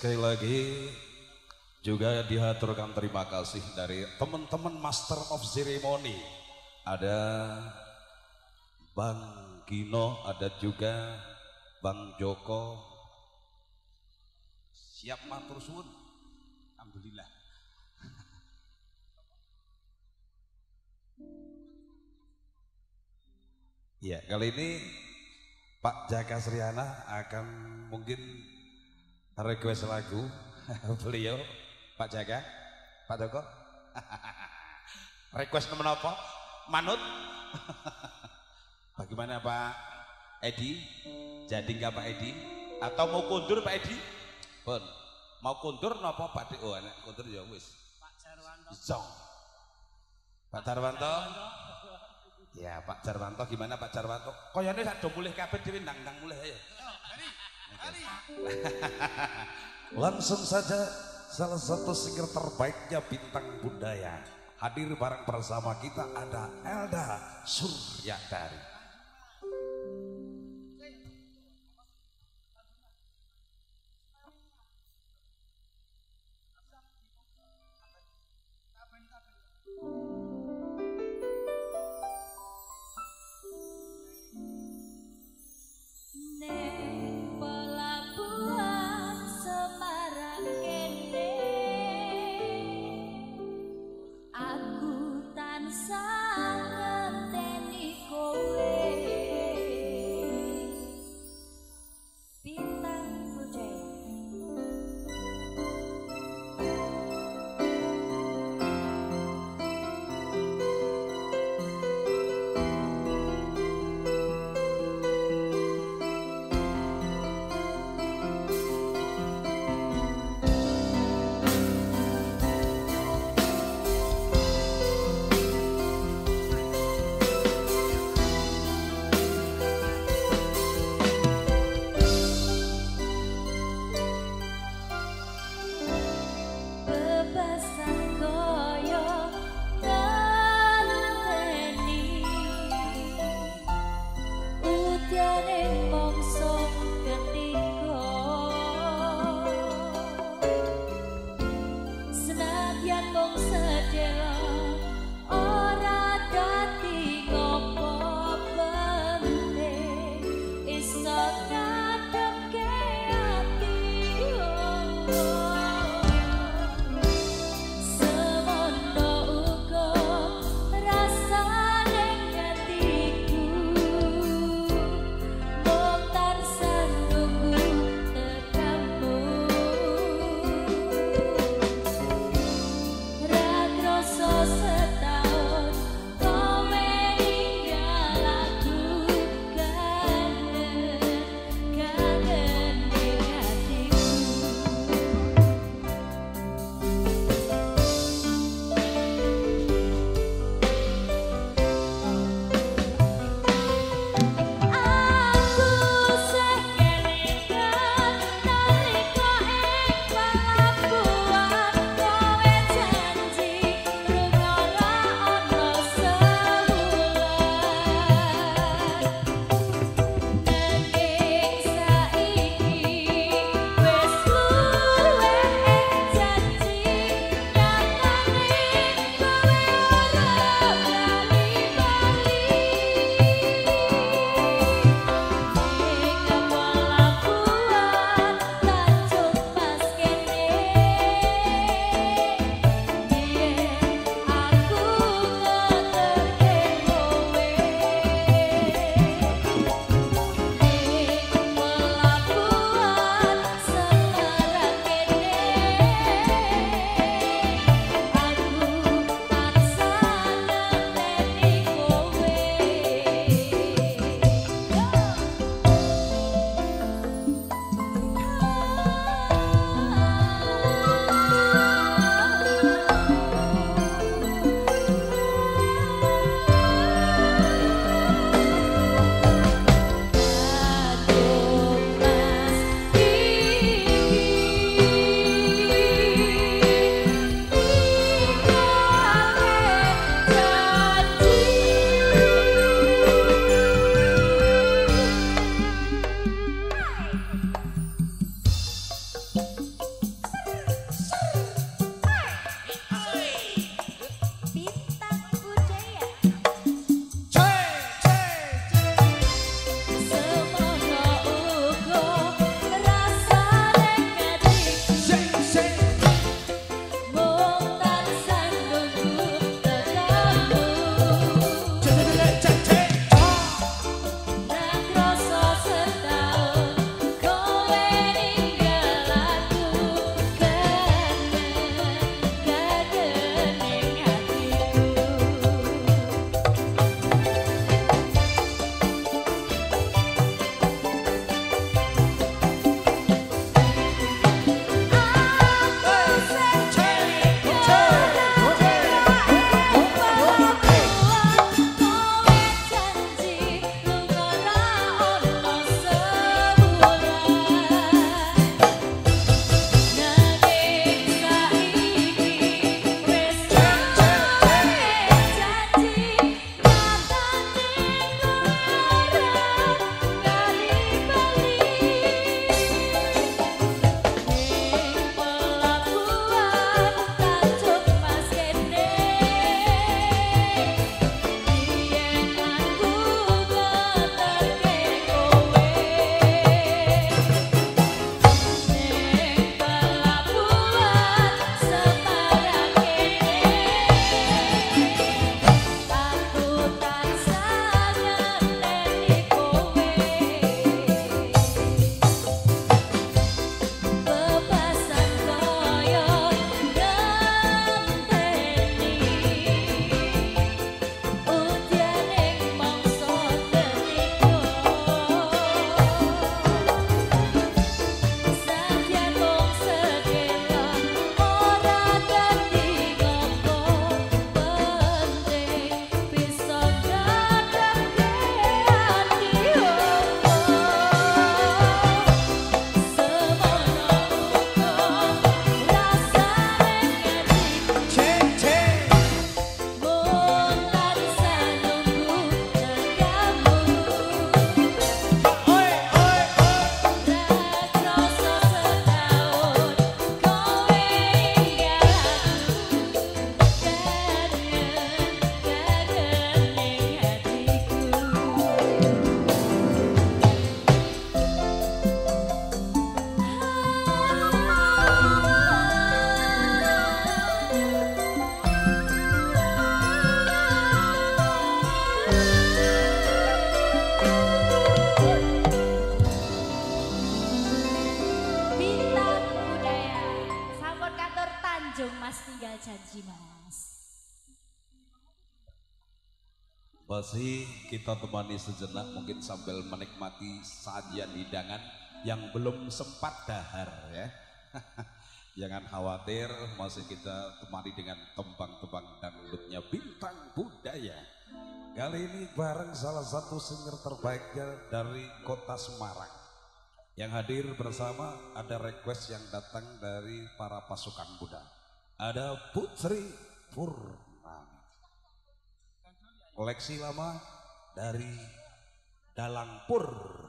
J: sekali lagi juga dihaturkan terima kasih dari teman-teman Master of Ceremony. Ada Bang Gino, ada juga Bang Joko. Siap matur suwun. Alhamdulillah. Ya, kali ini Pak Jaka Sriana akan mungkin request lagu. Beliau Pak Jaka, Pak Joko.
A: Request temen apa? Manut. Bagaimana Pak Edi? Jadi nggak Pak Edi? Atau mau kundur Pak Edi? Pun. Mau kundur napa Pak Edi? Oh, anak kundur ya wis. Pak Jarwanto. Zong. Pak Jarwanto. Ya, Pak Jarwanto gimana Pak Jarwanto? Koyane sak do mulih kabeh dhewe nang mulih ayo.
J: Langsung saja salah satu singer terbaiknya bintang budaya hadir bareng bersama kita, ada Elda Suryadari.
B: Neng pelabuhan Semarang kene aku tansah ngenteni kowe
J: Masih kita temani sejenak mungkin sambil menikmati sajian hidangan yang belum sempat dahar ya. Jangan khawatir, masih kita temani dengan tembang-tembang dangdutnya Bintang Budaya. Kali ini bareng salah satu singer terbaiknya dari kota Semarang. Yang hadir bersama ada request yang datang dari para pasukan muda. Ada Putri Purnami. Koleksi lama dari Dalangpur.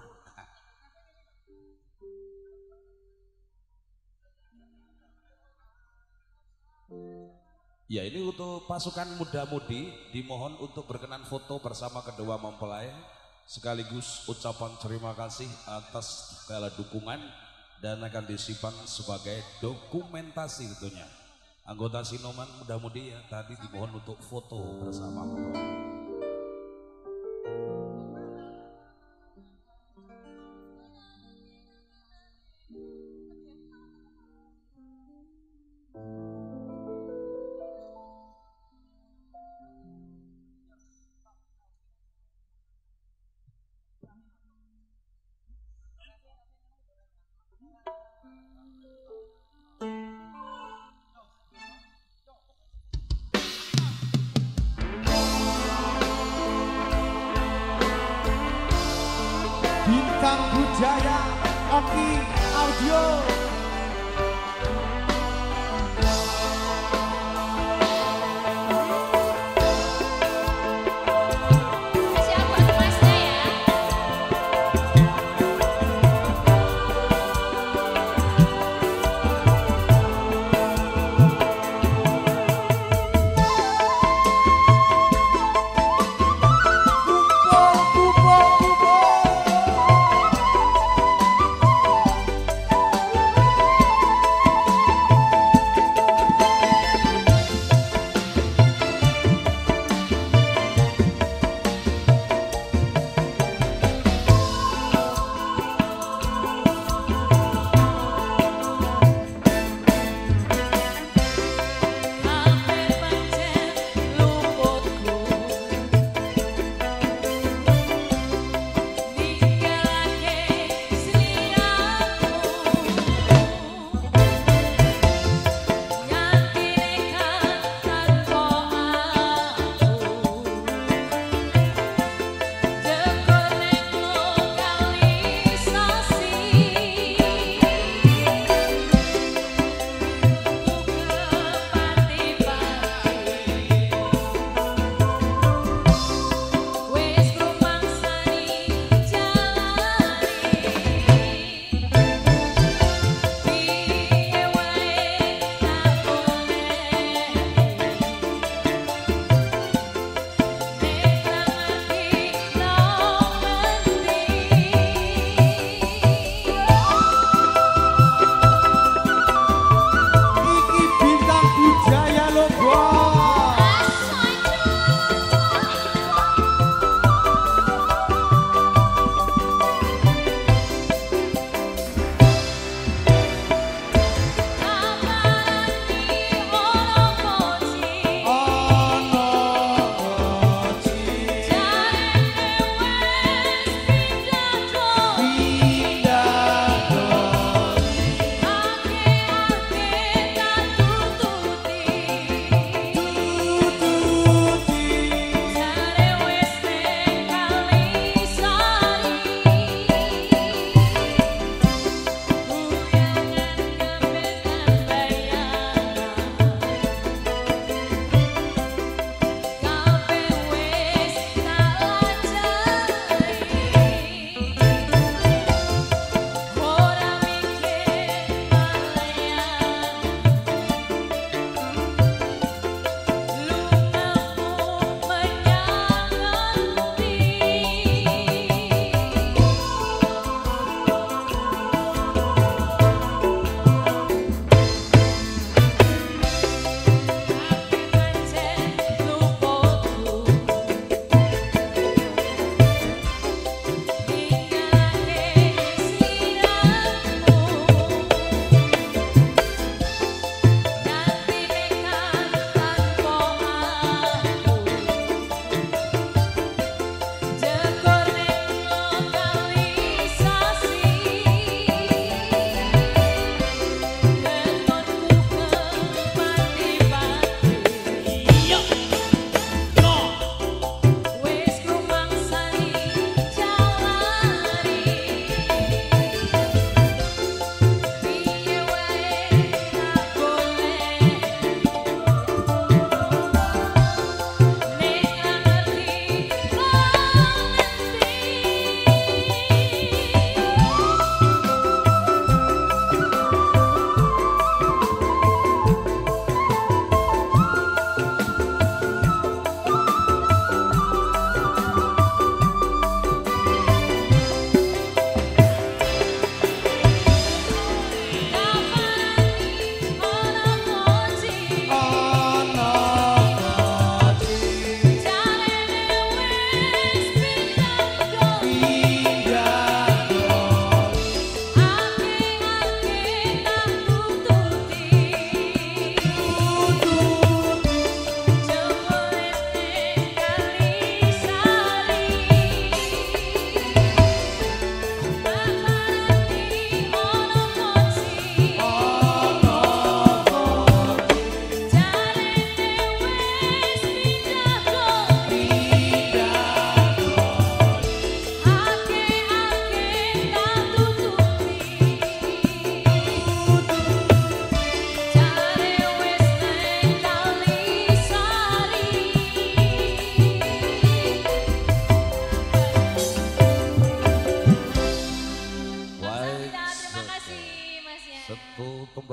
J: Ya, ini untuk pasukan muda-mudi dimohon untuk berkenan foto bersama kedua mempelai sekaligus ucapan terima kasih atas segala dukungan dan akan disimpan sebagai dokumentasi tentunya. Anggota Sinoman muda-mudi ya tadi dimohon untuk foto bersama mempelai.
E: Bintang Budaya Oki Audio.
I: Bintang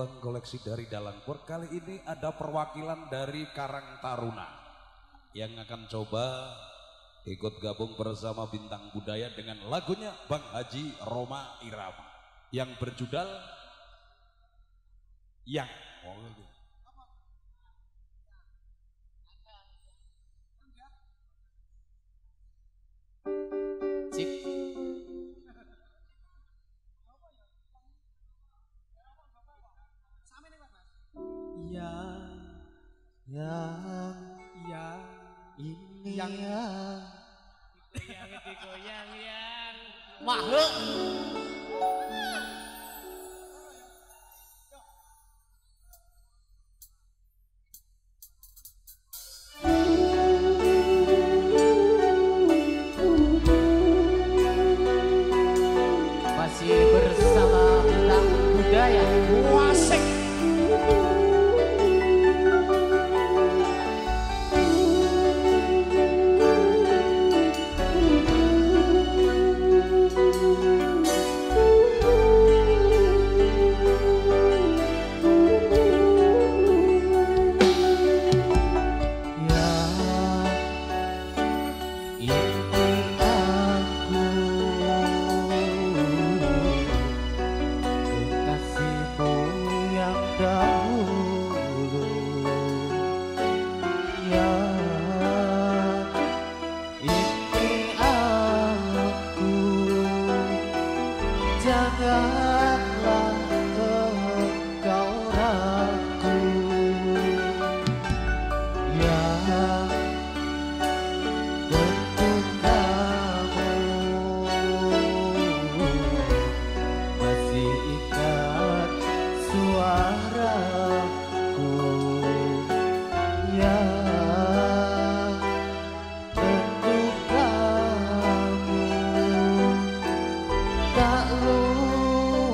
J: Abang koleksi dari Dalangpur. Kali ini ada perwakilan dari Karang Taruna yang akan coba ikut gabung bersama Bintang Budaya dengan lagunya Bang Haji Roma Irama yang berjudul Yang.
C: Sip.
I: Yang
C: Ini
I: yang
C: digoyang yang
I: makhluk
C: masih bersama Bintang Budaya Wasik. Janganlah engkau ragu, ya untuk kamu masih ingat suaraku, ya untuk kamu tak lupa.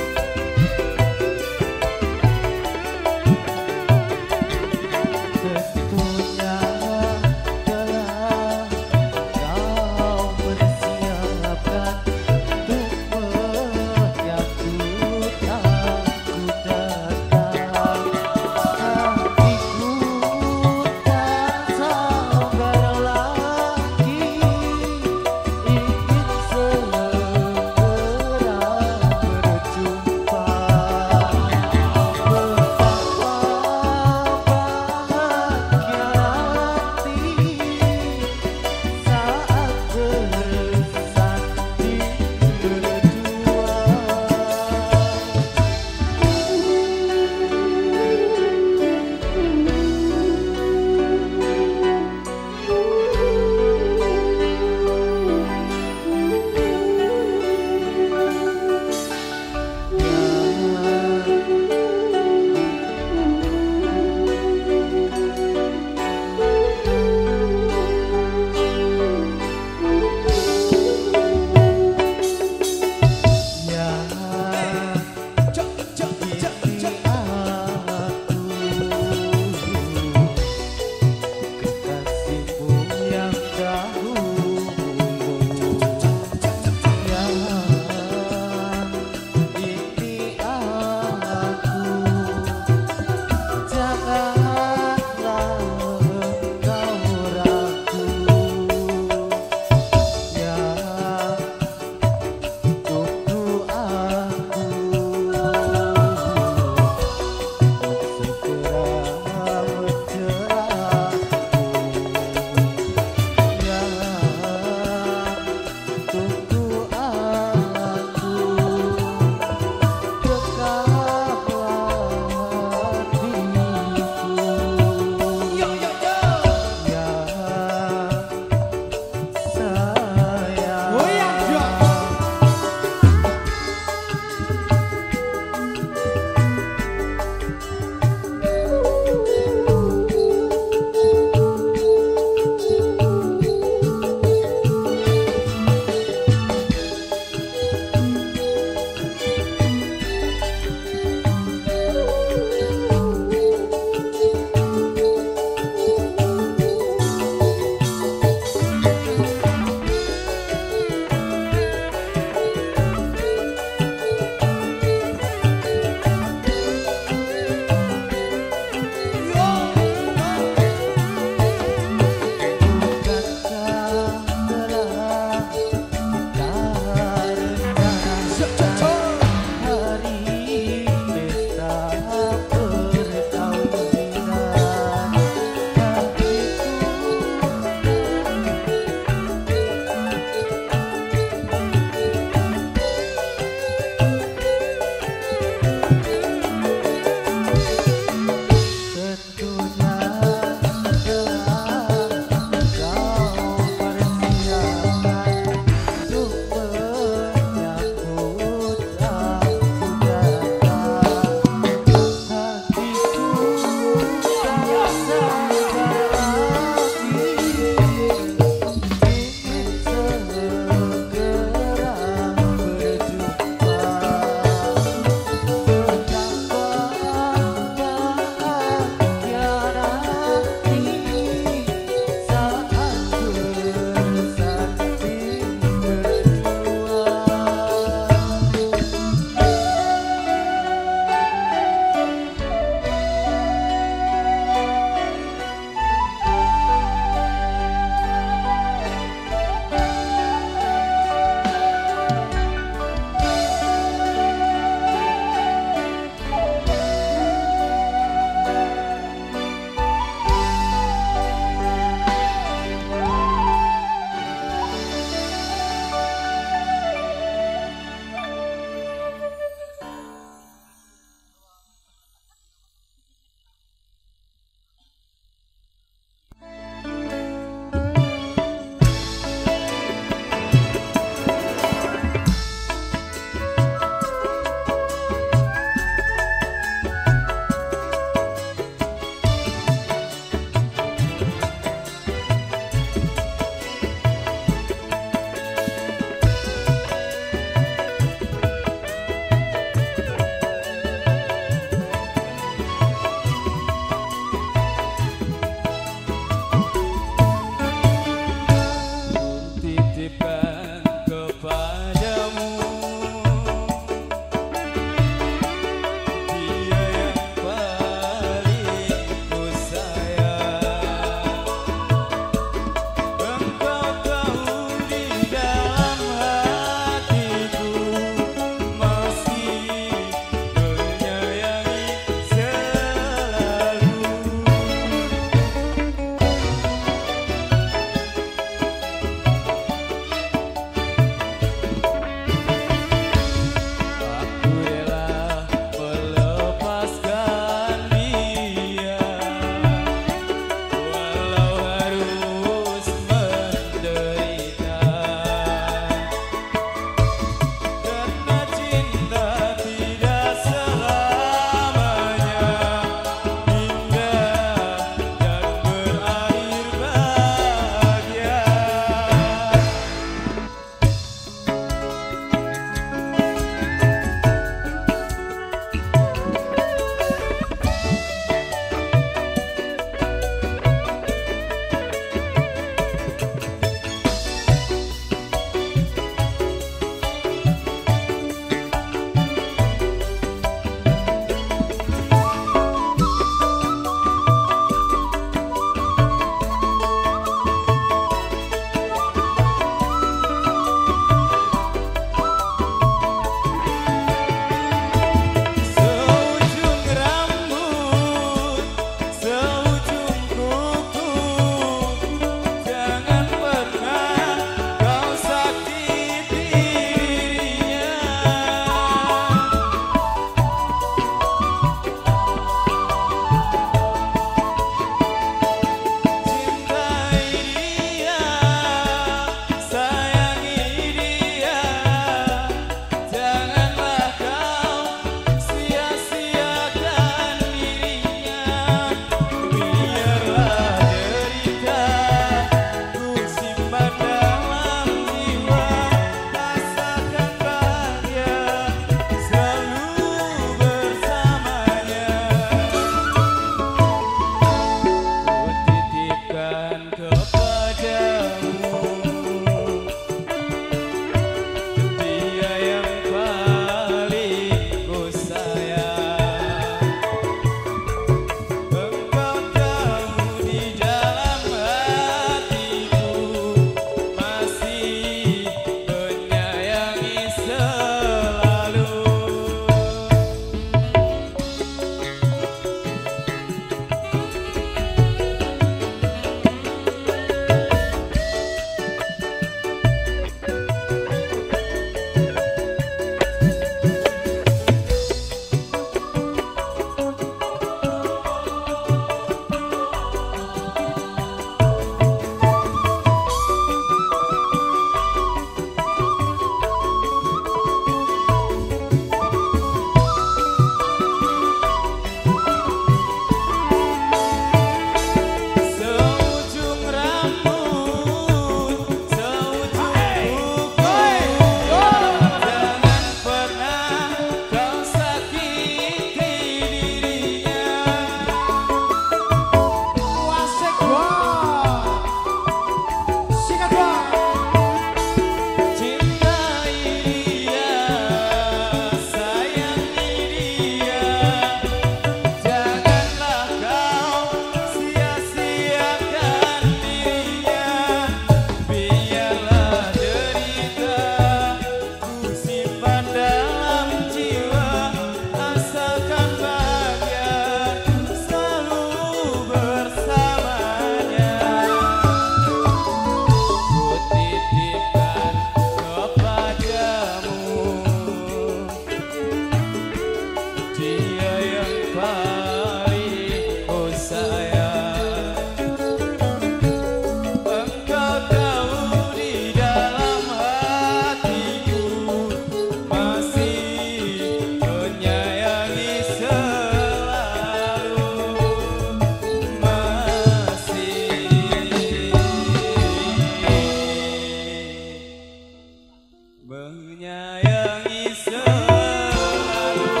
I: menyayangi selalu.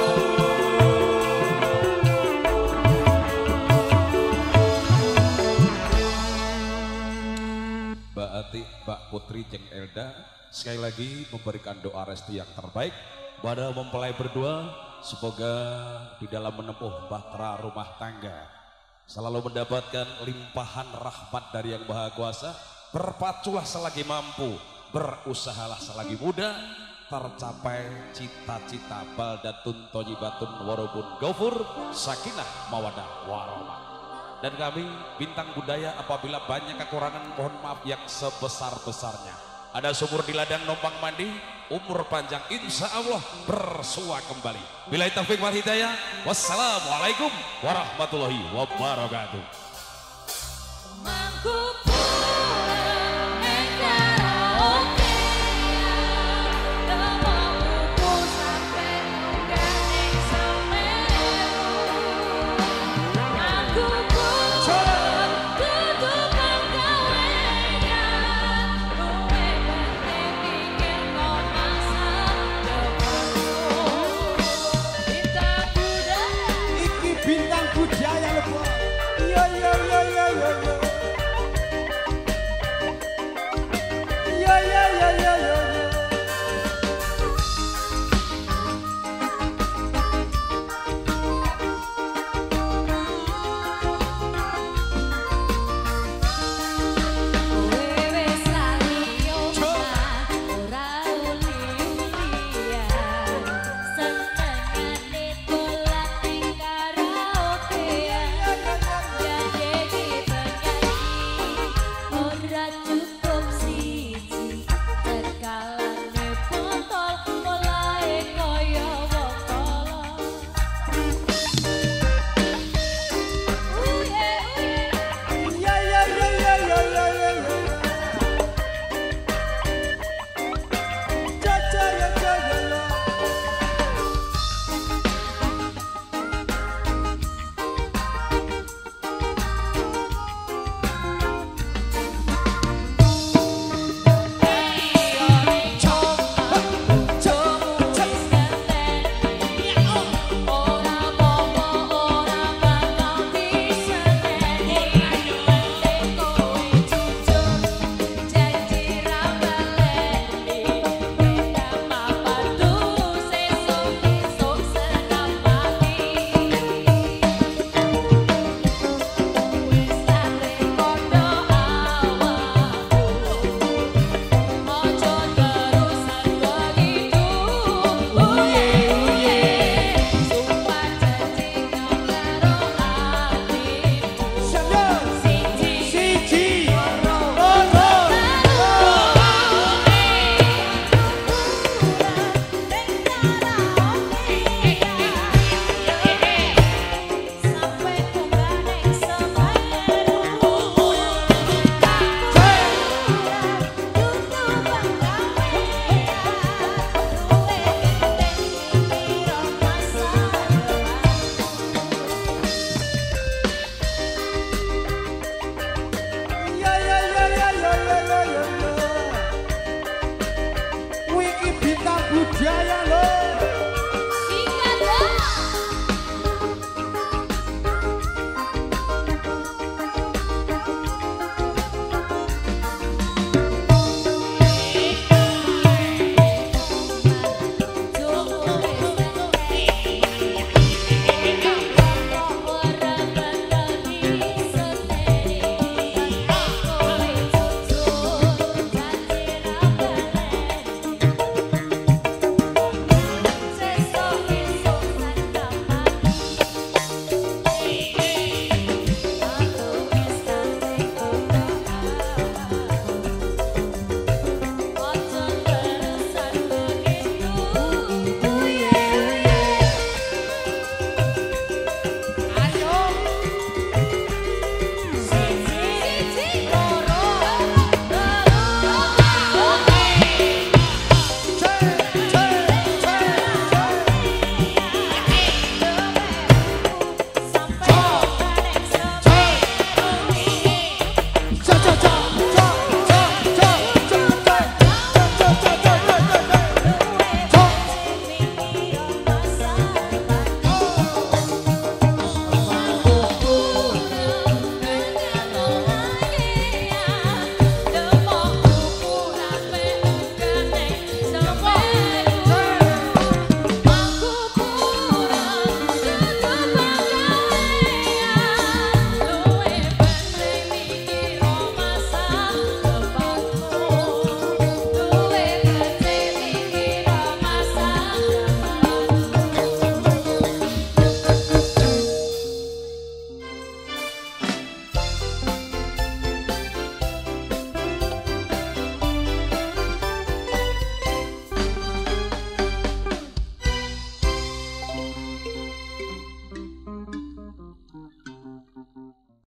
J: Mbak Ati, Mbak Putri, Jeng Elda sekali lagi memberikan doa restu yang terbaik pada mempelai berdua. Semoga di dalam menempuh bahtera rumah tangga selalu mendapatkan limpahan rahmat dari Yang Maha Kuasa. Berpaculah selagi mampu, berusahalah selagi muda, tercapai cita-cita baldatun thayyibatun warabun ghafur, sakinah mawadah warahmah. Dan kami Bintang Budaya apabila banyak kekurangan mohon maaf yang sebesar-besarnya. Ada sumur di ladang numpang mandi, umur panjang insya Allah bersua kembali. Billahi taufiq wal hidayah. Wassalamualaikum warahmatullahi wabarakatuh.